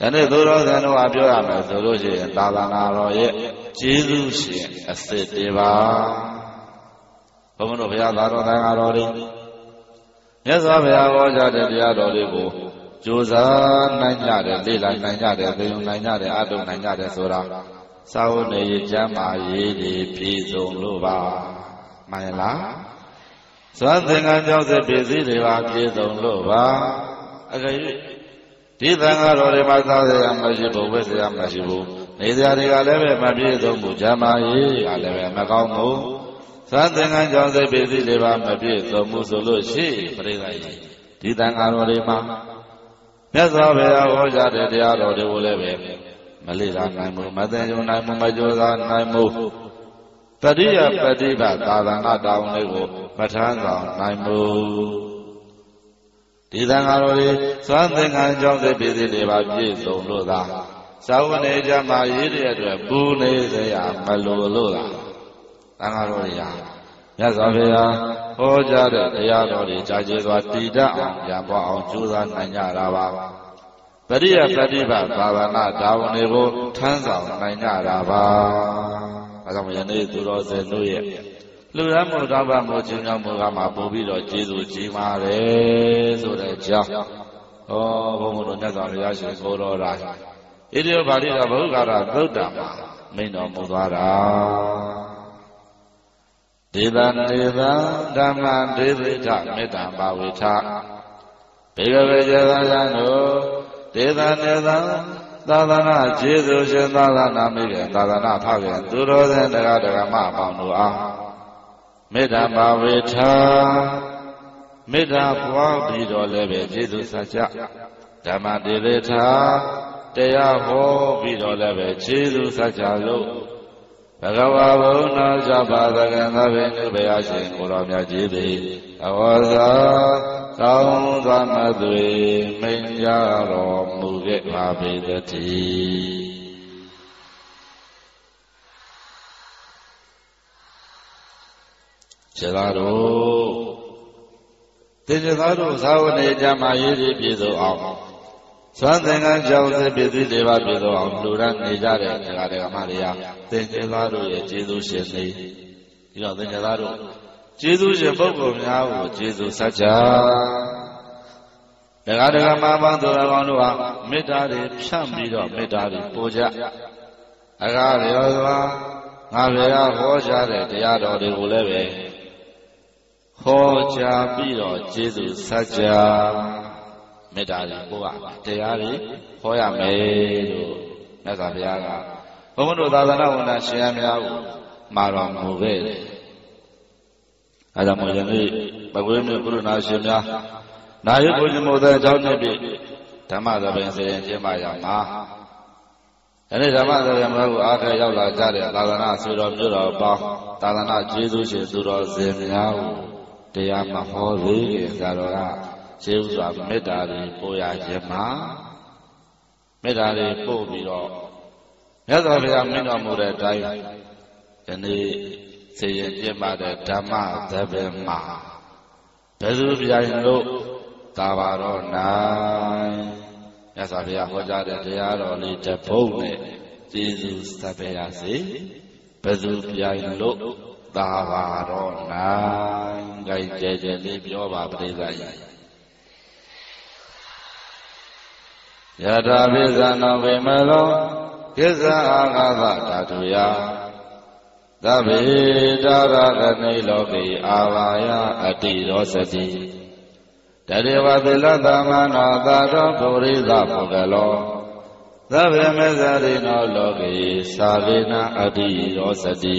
ယနေ့သူတော်စံတို့အပြောရမယ်ဆိုလို့ရှိရင်သာသနာတော်ရဲ့ကျေးဇူးရှင်အစစ်တွေပါဘုန်းတော်ဘုရားသာတော်တရားတော်တွေမြတ်စွာဘုရားဟောကြားတဲ့တရားတော်တွေကိုကြိုးစားနိုင်ကြတယ်လေ့လာနိုင်ကြတယ်သိနိုင်ကြတယ်အထုံနိုင်ကြတယ်ဆိုတာသာဝနေရကျမ်းမာရေးတွေပြည့်စုံလို့ပါမှန်လားသွန်သင်္ကန်းကြောင့်စပစ္စည်းတွေပါပြည့်စုံလို့ပါအကယ်၍ဒီသံဃာတော်တွေမှာသာရမရှိဘူးဝိသရမရှိဘူးနေစရာတွေကလည်းပဲမပြည့်စုံဘူးကျမ်းမာရေးကလည်းပဲမကောင်းဘူးသွန်သင်္ကန်းကြောင့်စပစ္စည်းတွေပါမပြည့်စုံဘူးဆိုလို့ရှိပြိဿကြီးဒီသံဃာတော်တွေမှာမြတ်စွာဘုရားဟောကြားတဲ့တရားတော်တွေကိုလည်းပဲမလေ့လာနိုင်ဘူးမသိဉာဏ်နိုင်ဘူးမကြိုးစားနိုင်ဘူးတတိယပฏิပတ်သာသနာတောင်းလေးကိုပဋ္ဌာန်းဆောင်နိုင်ဘူးဒီသံဃာတော်တွေသွန်သင်္ကန်းကြောင့်တဲ့ပြည်စီတွေပါပြည့်စုံလို့သာသာဝနေကြမှာရည်တဲ့အတွက်ပူနေစရာမလိုလို့သာသံဃာတော်တွေဟာမြတ်စွာဘုရားဟောကြားတဲ့တရားတော်တွေကြာကျေစွာတည်တတ်အောင်ရပွားအောင်ကြိုးစားနိုင်ကြတာပါပရိယပฏิပတ်သာသနာဒါဝန်တွေကိုထမ်းဆောင်နိုင်ကြတာပါအဲကြောင့်ယနေ့သူတော်စင်တို့ရဲ့လူရမှုတောင်းပမှုချင်းကြောင့်မူကမှာပို့ပြီးတော့ကျေးဇူးကြီးပါတယ်ဆိုတဲ့ကြောင့်ဩဘုန်းဘုရားမြတ်စွာဘုရားရှင်ကိုတော်ရာဣတိယပါဠိတော်ဘုရားရာသုတ်တံမှာမိန့်တော်မူသွားတာဒေသနေသဓမ္မဒေဝိထမေတ္တဘာဝိထဘေကဝေဇေသယံတို့ဒေသနေသသာသနာကျေးဇူးရှင်သာသနာမိခင်သာသနာဖခင်သူတော်စင်တရားဓမ္မအပေါင်းတို့အားမေတ္တဘာဝိထမေတ္တာပွားပြီးတော့လည်းပဲကျေးဇူးဆက်ကြဓမ္မဒေဝိထတရားဟောပြီးတော့လည်းပဲကျေးဇူးဆက်ကြလို့ဘဂဝါဘုံတော်သဗ္ဗသကံသဗ္ဗေနုဘယရှင်ကိုတော်မြတ်ကြီးသည်အဝါစာကောင်းစွာမသွေမိန်ကြတော်မူခဲ့ပါပေသတည်းခြေသားတို့တင်ခြေသားတို့သာဝနေကြမှာရည်ရည်ပြည့်စုံအောင်သွန်သင်္ကန်းကြောင့်ပစ္စည်းတွေပါပြည့်စုံအောင်လူရန်နေကြတဲ့တရားဓမ္မတွေဟာတင်ခြေသားတို့ရဲ့ကျေးဇူးရှင်နေဒီတော့တင်ခြေသားတို့ကျေးဇူးရှင်ပုဂ္ဂိုလ်များကိုကျေးဇူးဆက်ကြတရားဓမ္မပေါင်းသူတော်ကောင်းတို့ဟာမေတ္တာတွေဖြန့်ပြီးတော့မေတ္တာတွေပို့ကြအကားလျော်စွာငါဘုရားဟောကြားတဲ့တရားတော်တွေကိုလည်းပဲဟောကြားပြီးတော့ကျေးဇူးဆက်ကြမေတ္တာတွေပို့ရတရားတွေဟောရမယ်လို့မြတ်စွာဘုရားကဘုန်းတော်သာသနာဝန်ထမ်းရှင်များကိုမှာတော်မူခဲ့တယ်အဲဒါမို့ယနေ့ပကွေးမြို့ကရုဏာရှင်များနာယုဘုရားမို့တဲ့เจ้าနှစ်ပြည့်ဓမ္မသဘင်စေရင်ကျင်းပရမှာယနေ့ဓမ္မသဘင်မှာကိုအားထက်ရောက်လာကြတဲ့သာသနာဆွေတော်မျိုးတော်ပေါင်းသာသနာကျေးဇူးရှင်သူတော်စင်များကိုတရားမဟောသေးခင်သာတော်ကကျေးဇူးစွာမေတ္တာတွေပို့ရခြင်းမှာမေတ္တာတွေပို့ပြီးတော့မြတ်စွာဘုရားမိန့်တော်မူတဲ့အတိုင်းယနေ့စေရင်ကျင်းပတဲ့ဓမ္မသဘင်မှာဘယ်သူပြိုင်လို့သာပါတော့နိုင်မြတ်စွာဘုရားဟောကြားတဲ့တရားတော်လေးတစ်ပုဒ်နဲ့ကျေးဇူးဆက်ပေးရစေဘယ်သူပြိုင်လို့သာပါတော့နိုင်ကြိုက်ကြဲကြဲလေးပြောပါပရိသတ်ကြီးယထာပိဇာနောဝေမလောကိစ္ဆာအာဃာသဓာတုယသဗ္ဗေတာရကနိလောကေအာဘာယအတိရောစတိတရေဝသီလသမနောသာတောပုရိသပုဂ္ဂလောသဗ္ဗေမေဇရိနောလောကေသာဝေနအတိရောစတိ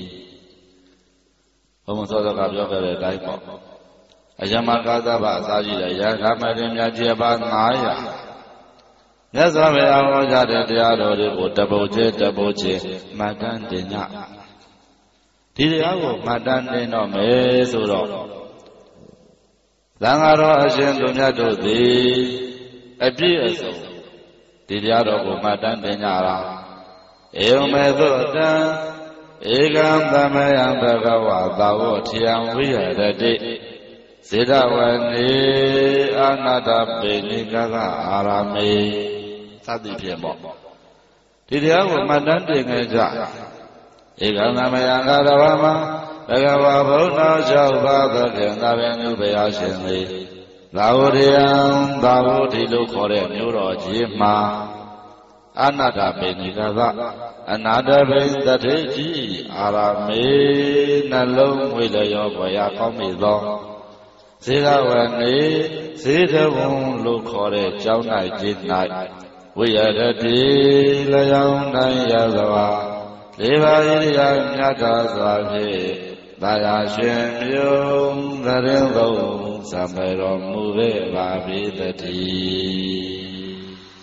ဘုံသောသောကပြောခဲ့တဲ့အတိုင်းပေါ့အယမကာသဗအစာရှိတဲ့ရာဂမရင်မြတ်ကျေပါငါးရာမြတ်စွာဘုရားဟောကြားတဲ့တရားတော်တွေကိုတပုတ်ချင်းတပုတ်ချင်းမှတ်တမ်းတင်ကြဒီတရားကိုမှတ်တမ်းတင်တော့မယ်ဆိုတော့သံဃာတော်အရှင်သူမြတ်တို့သည်အပြည့်အစုံဒီတရားတော်ကိုမှတ်တမ်းတင်ကြတာဧဝမေသောတံဧကံသမယံဘဂဝါသာဝထေယံဝိရတိစေတဝနေအာနာတပေနိကကအာရမေသတိဖြင့်ပေါ့ဒီတရားကိုမှတ်တမ်းတင်ခဲ့ကြဧကံသမယံကာရဝမဘဂဝါဘုရားလျှောက်ပါသဖြင့်သာဝေနုဘုရားရှင်သည်သာဝရိယံသာဝတိလို့ခေါ်တဲ့မြို့တော်ကြီးမှာအနတ္တပိဏိကသအနာတပိတထေကြီးအာရမေနှလုံးငွေလျောဘွယ်ရကောင်းမိသောဇေကဝနေဇေတဝံလို့ခေါ်တဲ့ကျောင်း၌ကြီး၌ဝိရဒတိလျောင်းတိုင်းရသောလေပါဣရိယာမြတ်သာစွာဖြင့်သာယာရှင်ပြုံးသရင်သုံးသံပေတော်မူပေပါပေတည်း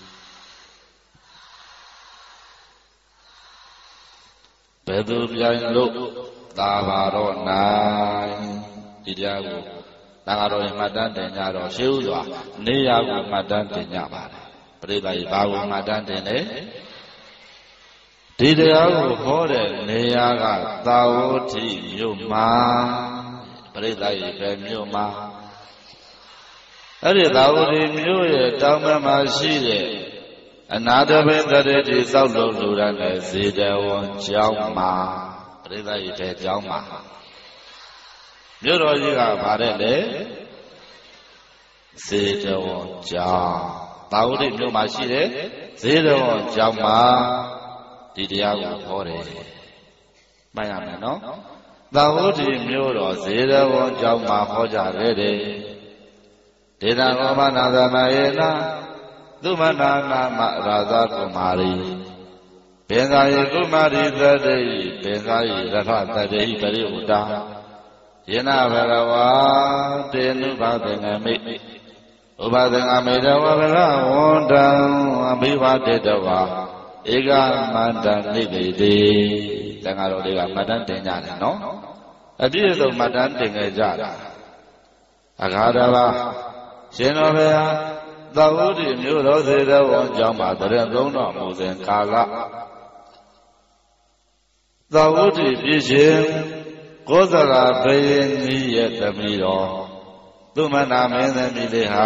ဘယ်သူပြိုင်လို့သာပါတော့နိုင်ဒီတရားကိုသံဃာတော်မှတ်တမ်းတင်ကြတော့ရှေးဥစွာနေရာကိုမှတ်တမ်းတင်ကြပါတယ်ပရိသတ်ကြီးဘာကိုမှတ်တမ်းတင်လဲဒီတရားကိုဟောတဲ့နေရာကသာဝတိမြို့မှာပရိသတ်ကြီးပဲမြို့မှာအဲ့ဒီသာဝတိမြို့ရဲ့တောင်ဘက်မှာရှိတဲ့အနာတပိတရတိသောက်လို့လူရတဲ့ဇေတဝန်ကျောင်းမှာပရိသတ်ကြီးတဲ့ကျောင်းမှာမြို့တော်ကြီးကဗါတဲ့လေဇေတဝန်ကျောင်းသာဝတိမြို့မှာရှိတဲ့ဇေတဝန်ကျောင်းမှာဒီတရားကိုဟောတယ်မှတ်ရမယ်နော်သာဝတိမြို့တော်ဇေတဝန်ကျောင်းမှာဟောကြခဲ့တယ်ဒေတာကောမနာသမယေနာသုမနာနာမရာဇကုမာရီပင်သာယေကုမာရီသတ္တိပင်သာယေရထသတ္တိပရိဥတာယေနဘဂဝါတေနုဘာသင်္ကမိဥပသင်္ကမိတဝဘဂဝန္တံအဘိဝတေတဝါဧကမန္တနိဗ္ဗေတိတန်ဃာတော်တွေကမှတ်တမ်းတင်ကြတယ်နော်အပြည့်စုံမှတ်တမ်းတင်ခဲ့ကြတာအခါတပါရှင်တော်ဘုရားသာဝတိမြို့တော်စေတဝန်ကျောင်းမှာတရင်သုံးတော်မူစဉ်ကာလသာဝတိပြည်ရှင်ကောသလဘယင်းကြီးရဲ့သမီးတော်သူမနာမင်းသမီးလေးဟာ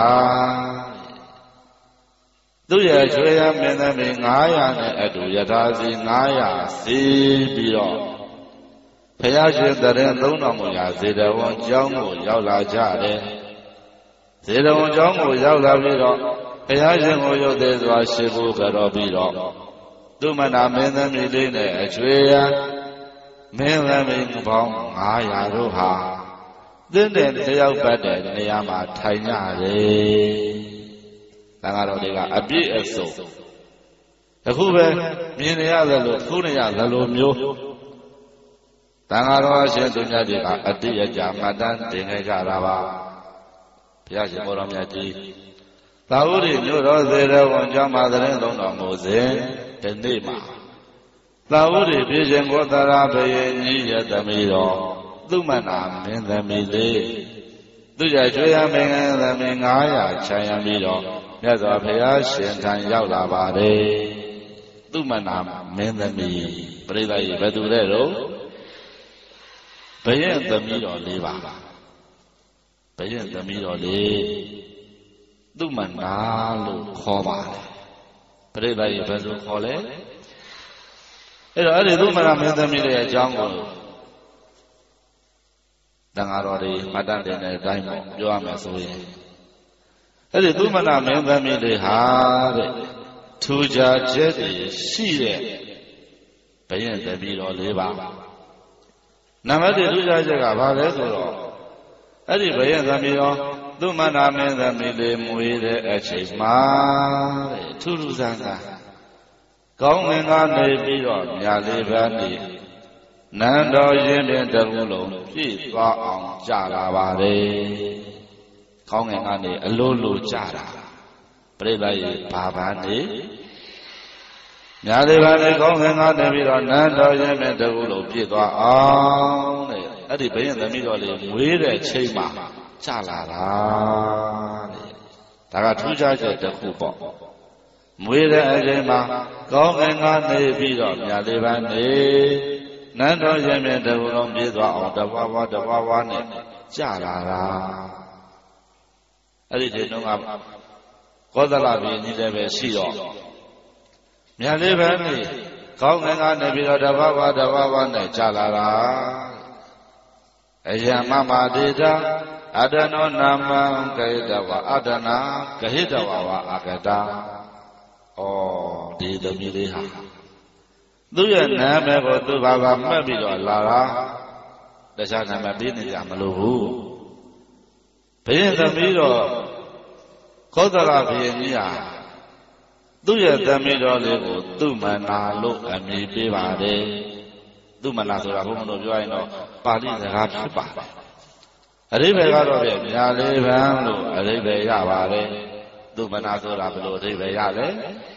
သူရဲ့ချွေရမင်းသမီးငါးရာနဲ့အတူယထာစီငါးရာစီပြီးတော့ဘုရားရှင်တရင်သုံးတော်မူရာစေတဝန်ကျောင်းကိုရောက်လာကြတယ်ဇေတဝန်ကျောင်းကိုရောက်လာပြီးတော့ဘုရားရှင်ကိုရုပ်သေးစွာရှိဖို့ကြတော်ပြီးတော့သူမနာမင်းသမီးလေးနဲ့အချွေရမင်းသမီးပေါင်းငါးရာတို့ဟာသင်တဲ့တယောက်ပတ်တဲ့နေရာမှာထိုင်ကြတယ်။သံဃာတော်တွေကအပြည့်အစုံအခုပဲမြင်နေရတယ်လို့ခုနေရတယ်လို့မျိုးသံဃာတော်အရှင်သူမြတ်တွေကအတိအကျမှတ်တမ်းတင်ခဲ့ကြတာပါဘုရားရှင်ဘောတော်မြတ်ကြီးသာဝတိမြို့တော်စေတဝန်ကျောင်းမှာတရင်သုံးတော်မူစဉ်ဒီနေ့မှာသာဝတိပြည်ရှင်ကိုသရဘယင်းကြီးရဲ့သမီးတော်သူမနာမင်းသမီးလေးသူကြကျွေးရမင်းသမီးငါးရာခြံရံပြီးတော့မြတ်စွာဘုရားရှင်ထံရောက်လာပါတယ်သူမနာမင်းသမီးပရိသတ်ကြီးဘယ်သူလဲတော့ဘယင်းသမီးတော်လေးပါဘယင်းသမီးတော်လေးသူမနာလို့ခေါ်ပါတယ်ပရိသတ်ကြီးဘယ်လိုခေါ်လဲအဲ့တော့အဲ့ဒီသူမနာမင်းသမီးလေးရဲ့အကြောင်းကိုတန်ဃာတော်တွေမှတ်တမ်းတင်တဲ့အတိုင်းပေါ့ပြောရမယ်ဆိုရင်အဲ့ဒီသူမနာမင်းသမီးလေးဟာတဲ့ထူခြားချက်တွေရှိတဲ့ဘယင်းသမီးတော်လေးပါနံပါတ်တစ်ထူးခြားချက်ကဘာလဲဆိုတော့အဲ့ဒီဘယင်းသမီးတော်သူမနာမင်းသမီးလေးမွေးတဲ့အချိန်မှာတဲ့ထူးထူးဆန်းဆန်းကောင်းငင်ကနေပြီးတော့မြာလေးပန်းနေနန်းတော်ရင်ပင်တကူလုံးပြည့်သွားအောင်ကြာလာပါတယ်ကောင်းငင်ကနေအလိုလိုကြာတာပြိဿရေဘာပန်းနေမြာလေးပန်းနေကောင်းငင်ကနေပြီးတော့နန်းတော်ရင်ပင်တကူလုံးပြည့်သွားအောင်တဲ့အဲ့ဒီဘယင်းသမီးတော်လေးမွေးတဲ့ချိန်မှာကြာလာတာတဲ့ဒါကထူးခြားချက်တစ်ခုပေါ့မွေးတဲ့အချိန်မှာကောင်းငင်ကနေပြီးတော့မြာလေးပန်းနေနန်းတော်ရင်မြတ်တကူလုံးပြေးသွားအောင်တဘွားဘွားတဘွားဘွားနဲ့ကြာလာတာအဲ့ဒီချိန်တုန်းကကောသလဘီကြီးလည်းပဲရှိတော့မြတ်လေးပန်းနေကောင်းငင်ကနေပြီးတော့တဘာဝတဘာဝနဲ့ကြာလာတာအယံမမတေတာအတနောနာမံဂဟိတဝအတနာဂဟိတဝဝအကတာဩဒီသမီးလေးဟာသူ့ရဲ့နာမည်ကိုသူဘာသာမှတ်ပြီးတော့လာတာတခြားနာမည်ပေးနေကြမလို့ဘူးဘုရင်သမီးတော်ကောသလဘုရင်ကြီးဟာသူ့ရဲ့သမီးတော်လေးကိုသူမနာလို့အမည်ပေးပါတယ်သူမနာဆိုတာဘုန်းတော်ပြောရင်တော့ပါဠိစကားဖြစ်ပါတယ်အရိဘယ်ကတော့ပြမြာလေးပန်းလို့အရိဘယ်ရပါတယ်သူမနာဆိုတာဘယ်လိုအရိဘယ်ရလဲ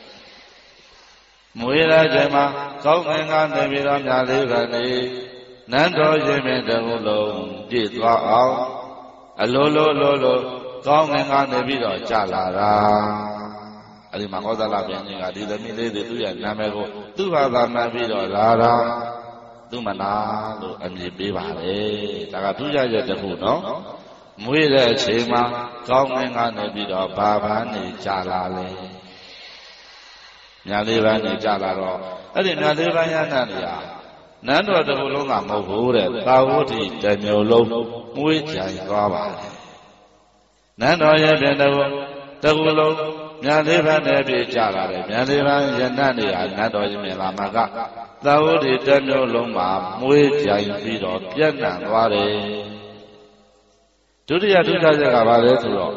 မွေးလာချိန်မှာကောင်းငင်ကနေပြီးတော့မြာလေးပန်းနေနန်းတော်ရှင်မြတ်တခုလုံးပြည့်သွားအောင်အလိုလိုလိုလိုကောင်းငင်ကနေပြီးတော့ကြာလာတာအဲ့ဒီမှာကောသလဘုရင်ကြီးကဒီသမီးလေးတွေသူ့ရဲ့နာမည်ကိုသူ့ဘာသာမှတ်ပြီးတော့လာတာသူမနာလို့အမည်ပေးပါလေဒါကသူရရဲ့တခုနော်မွေးတဲ့အချိန်မှာကောင်းငင်ကနေပြီးတော့ဘာပန်းနေကြာလာလေမြတ်လေးပန်းနေကြာလာတော့အဲ့ဒီမြတ်လေးပန်းရဟန်းတွေဟာနန်းတော်တစ်ခုလုံးကမဟုတ်ဘူးတဲ့သာဝတိတမျိုးလုံးမွေးကြိုင်သွားပါတယ်နန်းတော်ရဲ့ပြင်တစ်ခုတစ်ခုလုံးမြတ်လေးပန်းနဲ့ပြည့်ကြလာတယ်မြတ်လေးပန်းရဟန်းတွေဟာနန်းတော်ရဲ့မြင်လာမှာကသာဝတိတမျိုးလုံးမှာမွေးကြိုင်ပြီးတော့ပြန့်နှံ့သွားတယ်ဒုတိယဒုတိယချက်ကဘာလဲဆိုတော့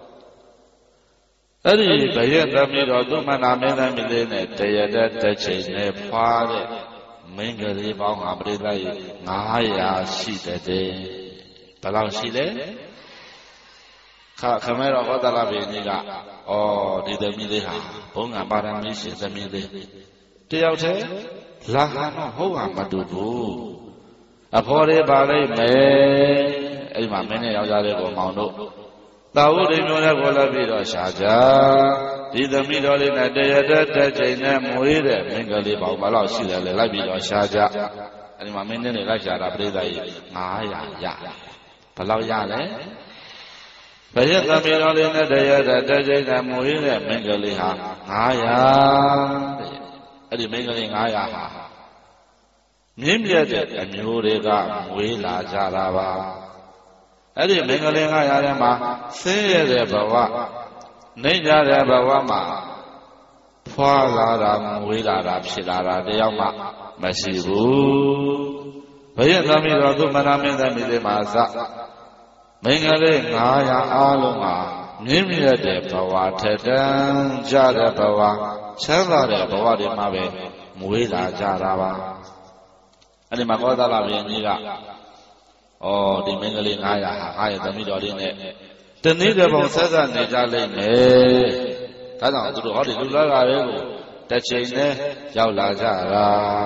အဲ့ဒီဘယက်သမီးတော်သူမနာမင်းသမီးလေးနဲ့တရတဲ့တစ်ချိန်နဲ့ဖွာတဲ့မင်းကလေးပေါင်းဟာပြိဿရေငါးရာရှိတဲ့တဲ့ဘယ်လောက်ရှိလဲခခမဲတော်ဟောတလဘိကြီးကဩဒီသမီးလေးဟာဘုံကပါရမီရှင်သမီးလေးတယောက်တည်းလာဟန်တော့ဟုတ်ဟာမတူဘူးအဖော်လေးပါလိမ့်မယ်အဲ့မှာမင်းနဲ့ယောက်ျားလေးကိုမောင်တို့သာဝတိမျိုးနဲ့ကိုလည်းပြီးတော့ရှာကြဒီသမီးတော်လေးနဲ့တရတဲ့တစ်ချိန်နဲ့မွေးတဲ့မင်းကလေးပေါင်းဘယ်လောက်ရှိလဲလဲလိုက်ပြီးတော့ရှာကြအဲ့ဒီမှာမင်းနဲ့လိုက်ရှာတာပြိဿကြီးငါးရာရဘယ်လောက်ရလဲဘယက်သမီးတော်လေးနဲ့တရတဲ့တစ်ချိန်နဲ့မွေးတဲ့မင်းကလေးဟာငါးရာတဲ့အဲ့ဒီမင်းကလေးငါးရာဟာမြင့်မြတ်တဲ့အမျိုးတွေကမွေးလာကြတာပါအဲ့ဒီမင်္ဂလင်ငါရတဲ့မှာဆင်းရဲတဲ့ဘဝနေကြတဲ့ဘဝမှာဖွာလာတာမွေးလာတာဖြစ်လာတာတယောက်မှမရှိဘူးဘယက်သမီးတော်သူမနာမင်းသမီးလေးမှာစမင်္ဂလိငါးရာအားလုံးဟာမြင့်မြတ်တဲ့ဘဝထက်တန်းကြတဲ့ဘဝချမ်းသာတဲ့ဘဝတွေမှာပဲမွေးလာကြတာပါအဲ့ဒီမှာကောသလဘုရင်ကြီးကဩဒီမင်္ဂလိငါးရာဟာငါရဲ့သမီးတော်လေးနဲ့တနေ့တစ်ပုံဆက်ဆက်နေကြလိမ့်မယ်ဒါကြောင့်သူတို့ဟောဒီလူလာလာတွေကိုတစ်ချိန်နဲ့ရောက်လာကြတာ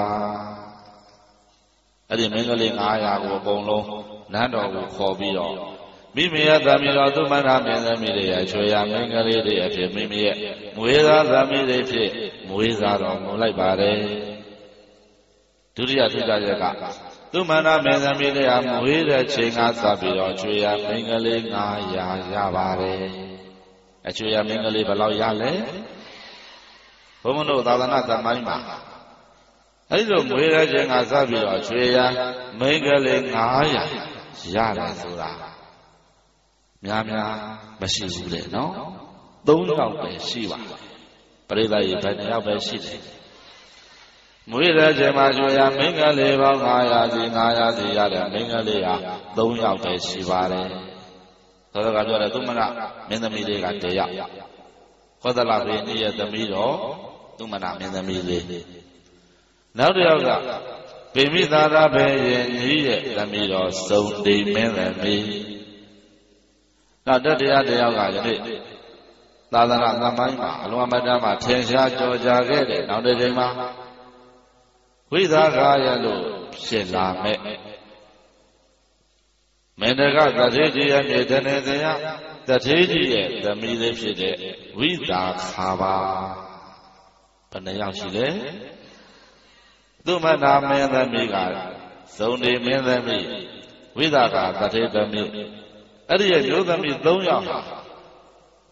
အဲ့ဒီမင်္ဂလိငါးရာကိုအကုန်လုံးနန်းတော်ကိုခေါ်ပြီးတော့မိမိရဲ့သမီးတော်သူမနာမင်းသမီးတွေရဲ့ချွေရမင်္ဂလိတွေအဖြစ်မိမိရဲ့မွေးသားသမီးတွေဖြစ်မွေးစားတော်မူလိုက်ပါတယ်ဒုတိယထူးခြားချက်ကသူမနာမင်းသမီးလေးဟာမွေးတဲ့ချိန်ကစပြီးတော့ချွေရမင်္ဂလိငါးရာရပါတယ်အချွေရမင်္ဂလိဘယ်လောက်ရလဲဘုန်းဘုန်းတို့သာသနာ့သမိုင်းမှာအဲဒီလိုမွေးတဲ့ချိန်ကစပြီးတော့ချွေရမင်္ဂလိငါးရာရတယ်ဆိုတာများများမရှိဘူးလေနော်သုံးယောက်ပဲရှိပါပရိသတ်ရေဘယ်နှယောက်ပဲရှိတယ်မွေးတဲ့ချိန်မှာကျွေရမင်္ဂလိပေါင်းငါးရာစီငါးရာစီရတဲ့မင်္ဂလိဟာသုံးယောက်ပဲရှိပါတယ်သောတော်ကပြောတယ်သူမနာမင်းသမီးလေးကတယောက်ကောသလဘုရင်ရဲ့သမီးတော်သူမနာမင်းသမီးလေးနောက်တစ်ယောက်ကဗိမိသာရဘုရင်ကြီးရဲ့သမီးတော်စုံတိမင်းသမီးနောက်တတိယတစ်ယောက်ကယနေ့သာသနာ့သမိုင်းမှာအလွန်အမတန်မှထင်ရှားကြော်ကြားခဲ့တဲ့နောက်တစ်ချိန်မှာဝိသကာယလို့ဖြစ်လာမဲ့မေတ္တကတထေကြီးရဲ့မြေတနေစရာတထေကြီးရဲ့သမီးလေးဖြစ်တဲ့ဝိသခာပါဘယ်နှယောက်ရှိလဲသူမနာမင်းသမီးကစုံနေမင်းသမီးဝိသကာတထေသမီးအဲ့ဒီရဲ့မျိုးသမီးသုံးယောက်ဟာ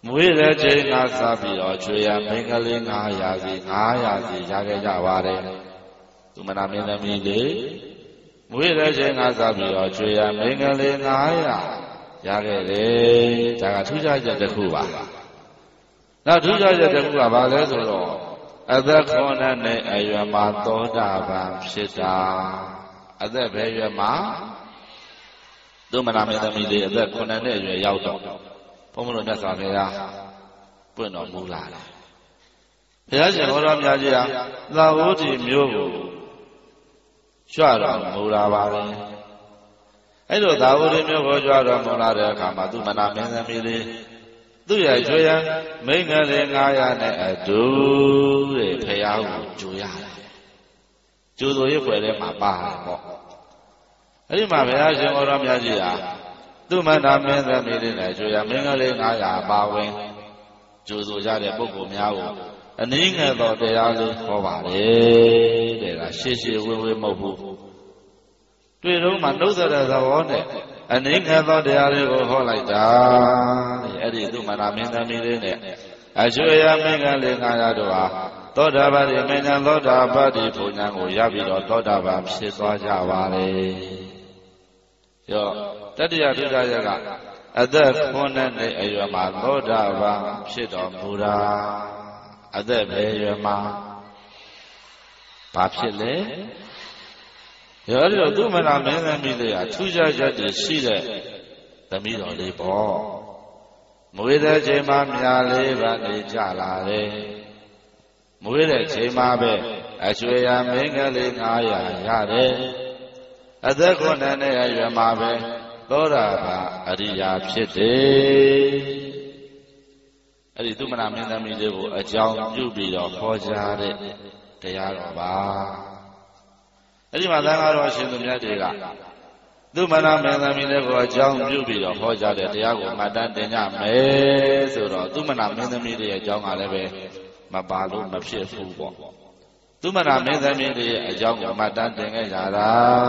မွေးတဲ့ချိန်ကစပြီးတော့ချွေရမင်္ဂလေးငါးရာစီငါးရာစီရခဲ့ကြပါတယ်သူမနာမင်းသမီးလေးမွေးတဲ့ချိန်ကစပြီးတော့ချွေရမင်္ဂလေးငါးရာရခဲ့တယ်ဒါကထူးခြားချက်တစ်ခုပါနောက်ထူးခြားချက်တစ်ခုကဘာလဲဆိုတော့အသက်ခုနှစ်နှစ်အရွယ်မှာသောတာပန်ဖြစ်တာအသက်ဘယ်ရွယ်မှာသူမနာမင်းသမီးလေးအသက်ခုနှစ်နှစ်အရွယ်ရောက်တော့ဘုန်းဘုရားမြတ်စွာဘုရားပွင့်တော်မူလာတယ်ဘုရားရှင်ဟောတော်မြတ်ကြီးဟာသာဝတိမျိုးကိုကြွတော်မူလာပါတယ်အဲ့လိုသာဝတိမျိုးကိုကြွတော်မူလာတဲ့အခါမှာသူမနာမင်းသမီးလေးသူ့ရဲ့ရွှေရန်မိန်းကလေးငါးရာနဲ့အတူတဲ့ဖရာကိုကြိုရတယ်ကြိုဆိုရပွဲထဲမှာပါတယ်ပေါ့အဲ့ဒီမှာဘုရားရှင်ဟောတော်မြတ်ကြီးဟာသူမနာမင်းသမီးလေးနဲ့ရွှေရန်မိန်းကလေးငါးရာပါဝင်ကြိုဆိုကြတဲ့ပုဂ္ဂိုလ်များကိုအနည်းငယ်သောတရားလေးဟောပါတယ်တဲ့ကရှေ့ရှေ့ဝေးဝေးမဟုတ်ဘူးတွေ့တော့မှနှုတ်ဆက်တဲ့သဘောနဲ့အနည်းငယ်သောတရားလေးကိုဟောလိုက်တာတဲ့အဲ့ဒီသူမနာမင်းသမီးလေးနဲ့အရွှေရမင်းကလေးငါးရာတို့ဟာသောတာပတိမဉ္ဇဉ်သောတာပတိဘုံဉာဏ်ကိုရပြီးတော့သောတာပန်ဖြစ်သွားကြပါလေရောတတိယဒုတိယကအသက်ခုနှစ်နှစ်အရွယ်မှာသောတာပန်ဖြစ်တော်မူတာအသက်ဘယ်ရွယ်မှာဘာဖြစ်လဲရောဒီတော့သူမနာမင်းသမီးလေးဟာထူးခြားချက်တွေရှိတဲ့သမီးတော်လေးပေါ့မွေးတဲ့ချိန်မှာမြာလေးပါနေကြလာတယ်မွေးတဲ့ချိန်မှာပဲအရွှေရမင်းကလေးငါးရာရတယ်အသက်ခုနှစ်နှစ်အရွယ်မှာပဲသောတာပန်အရိယာဖြစ်တယ်အဲ့ဒီသူမနာမင်းသမီးလေးကိုအကြောင်းပြုပြီးတော့ဟောကြားတဲ့တရားတော်ပါအဲ့ဒီမှာသံဃာတော်ရှင်သူမြတ်တွေကသူမနာမင်းသမီးလေးကိုအကြောင်းပြုပြီးတော့ဟောကြားတဲ့တရားကိုမှတ်တမ်းတင်ကြမယ်ဆိုတော့သူမနာမင်းသမီးတွေရဲ့အကြောင်းကလည်းပဲမပါလို့မဖြစ်ဘူးပေါ့သူမနာမင်းသမီးတွေရဲ့အကြောင်းကိုမှတ်တမ်းတင်ခဲ့ကြတာ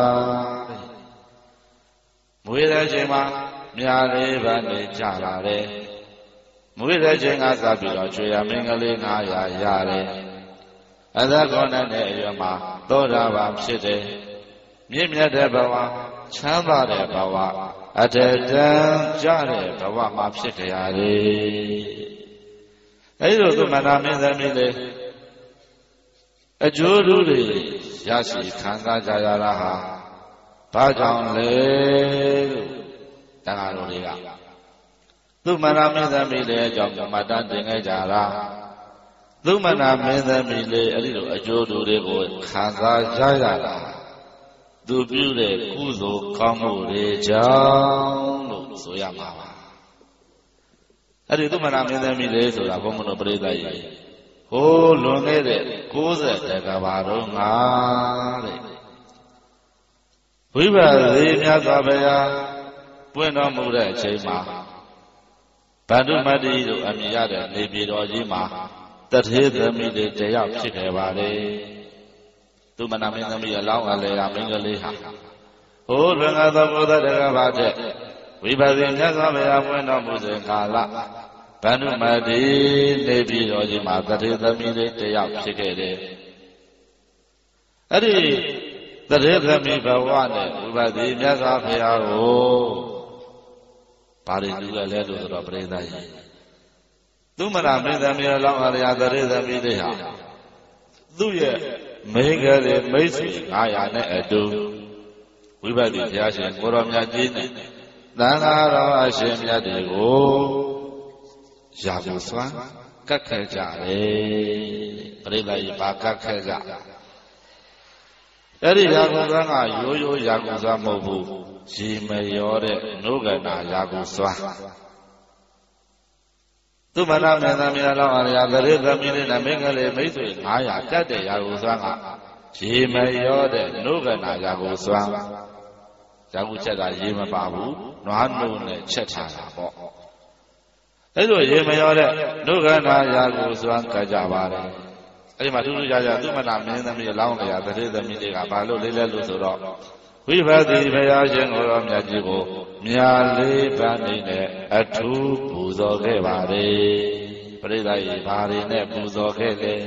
မွေးတဲ့ချိန်မှာမြာလေးပါနေကြလာတယ်မွေးတဲ့ချိန်ကစပြီးတော့ချွေရမင်းကလေးငါးရာရတယ်အသက်ခုနှစ်နှစ်အရွယ်မှာသောတာပန်ဖြစ်တယ်မြင့်မြတ်တဲ့ဘဝချမ်းသာတဲ့ဘဝအတ္တတန်ကြတဲ့ဘဝမှာဖြစ်ကြရတယ်အဲဒီလိုသူမနာမင်းသမီးလေးအကျိုးတူတွေရရှိခံစားကြရတာဟာဘာကြောင့်လဲလို့တန်ခါတော်တွေကသူမနာမင်းသမီးလေးအကြောင်းမှတ်တမ်းတင်ခဲ့ကြတာသူမနာမင်းသမီးလေးအဲ့ဒီလိုအကျိုးတူတွေကိုခံစားကြရတာသူပြုတဲ့ကုသိုလ်ကောင်းမှုတွေကြောင့်လို့ဆိုရမှာပါအဲ့ဒီသူမနာမင်းသမီးလေးဆိုတာဘုံမလို့ပြိဿကြီးဟိုးလွန်ခဲ့တဲ့ကိုးဆယ်တကဘာတော့ငါတဲ့ဝိပါသေမြတ်စွာဘုရားပွင့်တော်မူတဲ့အချိန်မှာဗန္ဓုမတ္တိတို့အမည်ရတဲ့နေပြည်တော်ကြီးမှာတထေသမီးတွေတရားဖြစ်ခဲ့ပါလေသူမနာမင်းသမီးအလောင်းအလေကမင်းကလေးဟာဟိုးလွန်ကားသောဘုရားတကဘာတဲ့ဝိပါသေမြတ်စွာဘုရားပွင့်တော်မူစဉ်ကာလဗန္ဓုမတ္တိနေပြည်တော်ကြီးမှာတထေသမီးတွေတရားဖြစ်ခဲ့တယ်အဲ့ဒီတထေသမီးဘဝနဲ့ဝိပါသေမြတ်စွာဘုရားကိုဘာတွေလူလဲလို့ဆိုတော့ပြိဿကြီးသူမနာမင်းသမီးအလောင်းအလျာတထေသမီးတွေဟာသူ့ရဲ့မိန်းကလေးမိတ်ဆွေငါးရာနဲ့အတူဝိပဿနာဘုရားရှင်ကိုရောမြတ်ကြီးနဲ့သံဃာတော်အရှင်မြတ်တွေကိုရာဟုစွာကတ်ခဲ့ကြတယ်ပြိဿကြီးပါကတ်ခဲ့ကြအဲ့ဒီရာဟုစွာကရိုးရိုးရာဟုစွာမဟုတ်ဘူးရေမရောတဲ့နုကနာရာဟုစွာသူမနာမင်းသမီးအလောင်းအလျာတထေသမီးနဲ့မင်းကလေးမိတ်ဆွေငါးရာတတ်တဲ့ရာဟုစွာကရေမရောတဲ့နုကနာရာဟုစွာရာဟုချက်ကရေမပါဘူးနွားနို့နဲ့ချက်ထားတာပေါ့အဲ့လိုရေမရောတဲ့နုကနာရာဟုစွာကကြပါတယ်အဲ့ဒီမှာထူးထူးခြားခြားသူမနာမင်းသမီးအလောင်းအလျာတထေသမီးတွေကဘာလို့လေးလဲလို့ဆိုတော့ဝိပဿနာဘုရားရှင်ကိုရောမြတ်ကြီးကိုမြာလေးပန်းနေနဲ့အထူးပူဇော်ခဲ့ပါတယ်ပရိသတ်ကြီးဘာတွေနဲ့ပူဇော်ခဲ့လဲ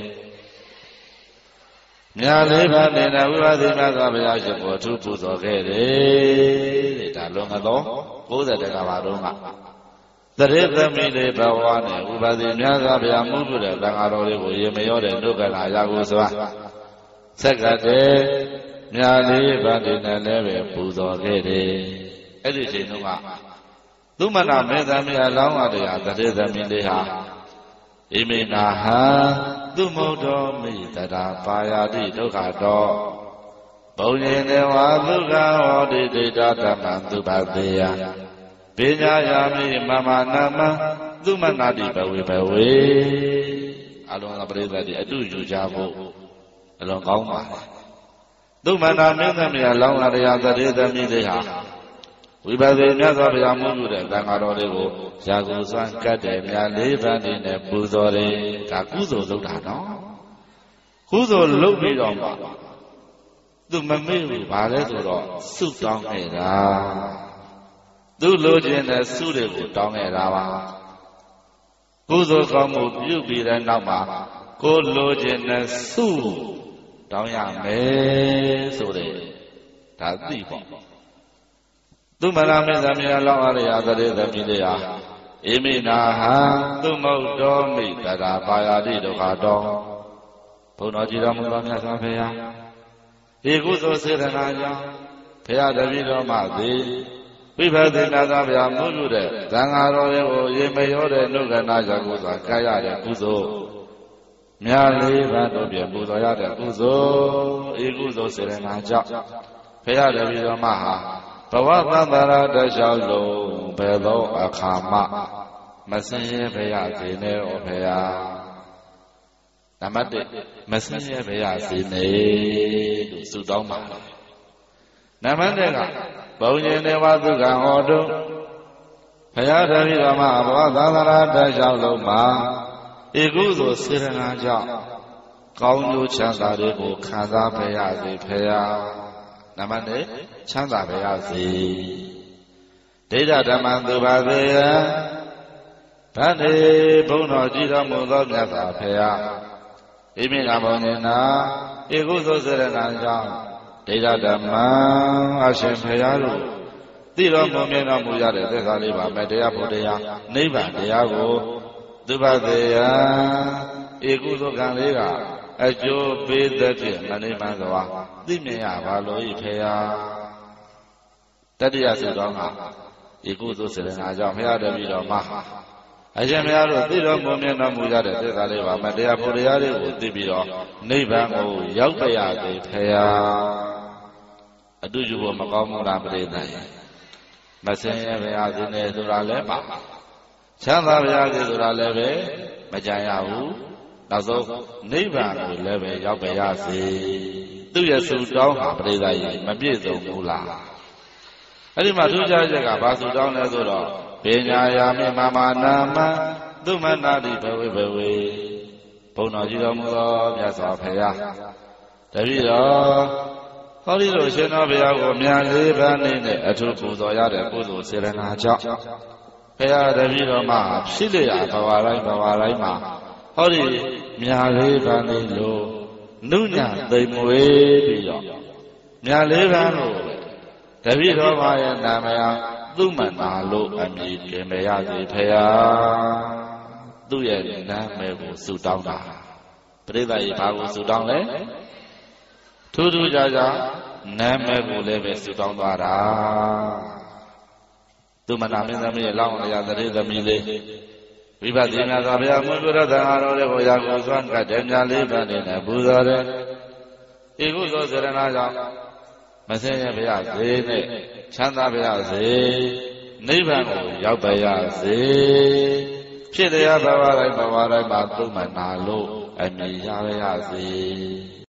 မြာလေးပန်းနေနဲ့ဝိပဿနာဘုရားရှင်ကိုအထူးပူဇော်ခဲ့တယ်တဲ့ဒါလွန်သောကိုးဆယ်တက္ကဘာတုန်းကသရေသမီးလေးဘဝနဲ့ဥပဒေမြတ်စွာဘုရားမှုပြုတဲ့သံဃာတော်တွေကိုရေမရောတဲ့နှုတ်ကလာရာကိုစွာဆက်ကတဲ့မြာလေးပါးတွေနဲ့လည်းပဲပူဇော်ခဲ့တယ်အဲ့ဒီချိန်တုန်းကသုမနာမေသမီးအလောင်းအတရားသရေသမီးလေးဟာဣမိနာဟံသူမုတ်တော်မိတရာပါယာတိဒုက္ခတော်ဘုံရင်နေဝါဒုက္ခဟောတိဒိဋ္ဌဓမ္မသုဘသေယပညာယာမိမမနာမသုမနာတိဘဝေဘဝေအလုံးစုံပရိသတ်တွေအတူယူကြဖို့အလွန်ကောင်းပါတယ်သုမနာမင်းသမီးလောင်းလာတရားသတိသမီးတွေဟာဝိပဿနာမြတ်စွာဘုရားမှုပြုတဲ့သံဃာတော်တွေကိုရာဇူစွမ်းကတ်တယ်မြတ်လေးပန်းတွေနဲ့ပူဇော်တယ်ဒါကုသိုလ်လုပ်တာနော်ကုသိုလ်လုပ်ပြီးတော့မှသူမမေ့ဘူးဘာလဲဆိုတော့ဆုတောင်းခဲ့တာသူလိုချင်တဲ့ဆုတွေကိုတောင်းခဲ့တာပါကုသိုလ်ကောင်းမှုပြုပြီးတဲ့နောက်မှာကိုလိုချင်တဲ့ဆုတောင်းရမယ်ဆိုတဲ့ဒါသိပေါ့သူမနာမင်းသမီးအလောင်းအရာသရေသမီးလေးဟာဣမိနာဟံသူမုတ်တော်မိတရာပါယာတိဒုက္ခတော်ဘုန်းတော်ကြည်တော်မူသောမြတ်စွာဘုရားဒီကုသိုလ်စေတနာကြောင့်ဘုရားတပည့်တော်မှသည်ဝိပဿနာသာဘုရားမှုပြုတဲ့သံဃာတော်တွေကိုရေမရောတဲ့နှုတ်ကနာကြောင့်ကိုသာကာရတဲ့ကုသိုလ်မြာလေးပါးတို့ပြပူဇော်ရတဲ့ကုသိုလ်ဤကုသိုလ်စေတနာကြောင့်ဘုရားတပည့်တော်မှဟာဘဝသတ္တရာတလျှောက်လုံးဘယ်သောအခါမှမဆင်းရဲဘုရားစေနဲ့ဩဘုရားနံပါတ်တစ်မဆင်းရဲဘုရားစေနဲ့လို့ဆုတောင်းပါတယ်နံပါတ်နှစ်ကဘုံရှင်နေဝသုကံဟောတုဘုရားတပည့်တော်မှာဘဝသတ္တရာတလျှောက်လုံးမှာဧကုသိုလ်စေတနာကြောင့်ကောင်းကျိုးချမ်းသာတွေကိုခံစားပါရစေဘုရားနံပါတ်၄ချမ်းသာပါရစေဒိဋ္ဌဓမ္မသုဘသေယဗန္တိဘုန်းတော်ကြည်တော်မူသောမြတ်စွာဘုရားဣမိနာဘုံဉ္နာဧကုသိုလ်စေတနာကြောင့်ဒိဋ္ဌဓမ္မအရှင်ဘုရားတို့သိတော်မူမြင်တော်မူရတဲ့သစ္စာလေးပါမဲ့တရားဘုရားနိဗ္ဗာန်တရားကိုသုဘသေယဧကုသိုလ်ကံလေးကအကျိုးပေးသဖြင့်မနိမ့်မှန်စွာသိမြင်ရပါလို့ဤဖေယတတိယဆုတောင်းကဧကုသိုလ်စေတနာကြောင့်ဘုရားတပည့်တော်မှာအရှင်ဘုရားတို့သိတော်မူမြင်တော်မူရတဲ့သစ္စာလေးပါမတရားဖို့တရားလေးကိုသိပြီးတော့နိဗ္ဗာန်ကိုရောက်ပါရစေဖေယအတူယူဖို့မကောင်းမှုလားပရိသတ်ရဲ့မဆင်းရဲဘုရားရှင်နေဆိုတာလည်းပါချမ်းသာဘုရားရှင်ဆိုတာလည်းပဲမကြံရဘူးနောက်ဆုံးနိဗ္ဗာန်ကိုလည်းပဲရောက်ပါရစေသူရဲ့ဆုတောင်းဟာပရိသတ်ရဲ့မပြည့်စုံဘူးလားအဲ့ဒီမှာထူးခြားချက်ကဘာဆုတောင်းလဲဆိုတော့ပညာယာမိမမနာမသုမနာတိဘဝေဘဝေဘုန်းတော်ကြည်တော်မူသောမြတ်စွာဘုရားတပည့်တော်ဟောဒီလိုရှင်တော်ဘုရားကိုမြန်လေးပန်းနဲ့အထူးပူဇော်ရတဲ့ကုသိုလ်စေတနာကြောင့်ဘုရားတပည့်တော်မှာဖြစ်လျာဘဝတိုင်းဘဝတိုင်းမှာဟောဒီမြာလေးပန်းလေးလိုနုညသိမ်မွေးပြီးတော့မြာလေးပန်းလိုတပည့်တော်မှာရဲ့နာမည်သုမနာလို့အမည်တင်မရစေဖေယသူ့ရဲ့နာမည်ကိုဆုတောင်းတာပရိသတ်ကြီးဘာကိုဆုတောင်းလဲထူးထူးခြားခြားနာမည်ကိုလည်းပဲဆုတောင်းသွားတာသုမနာမင်းသမီးရဲ့လောင်းတရားသတိသမီးလေးဝိပဿနာသာဘုရားမွေးပြတဲ့သံဃာတော်တွေကိုရာကိုစွမ်းကတဲ့မြာလေးပန်းနဲ့ပူဇော်တယ်ဧကုသိုလ်စေတနာကြောင့်မဆင်းရဲပါရစေနဲ့ချမ်းသာပါရစေနိဗ္ဗာန်ကိုရောက်ပါရစေဖြစ်တရားဘဝတိုင်းဘဝတိုင်းမှာသုမနာလို့အမြင်ရပါရစေ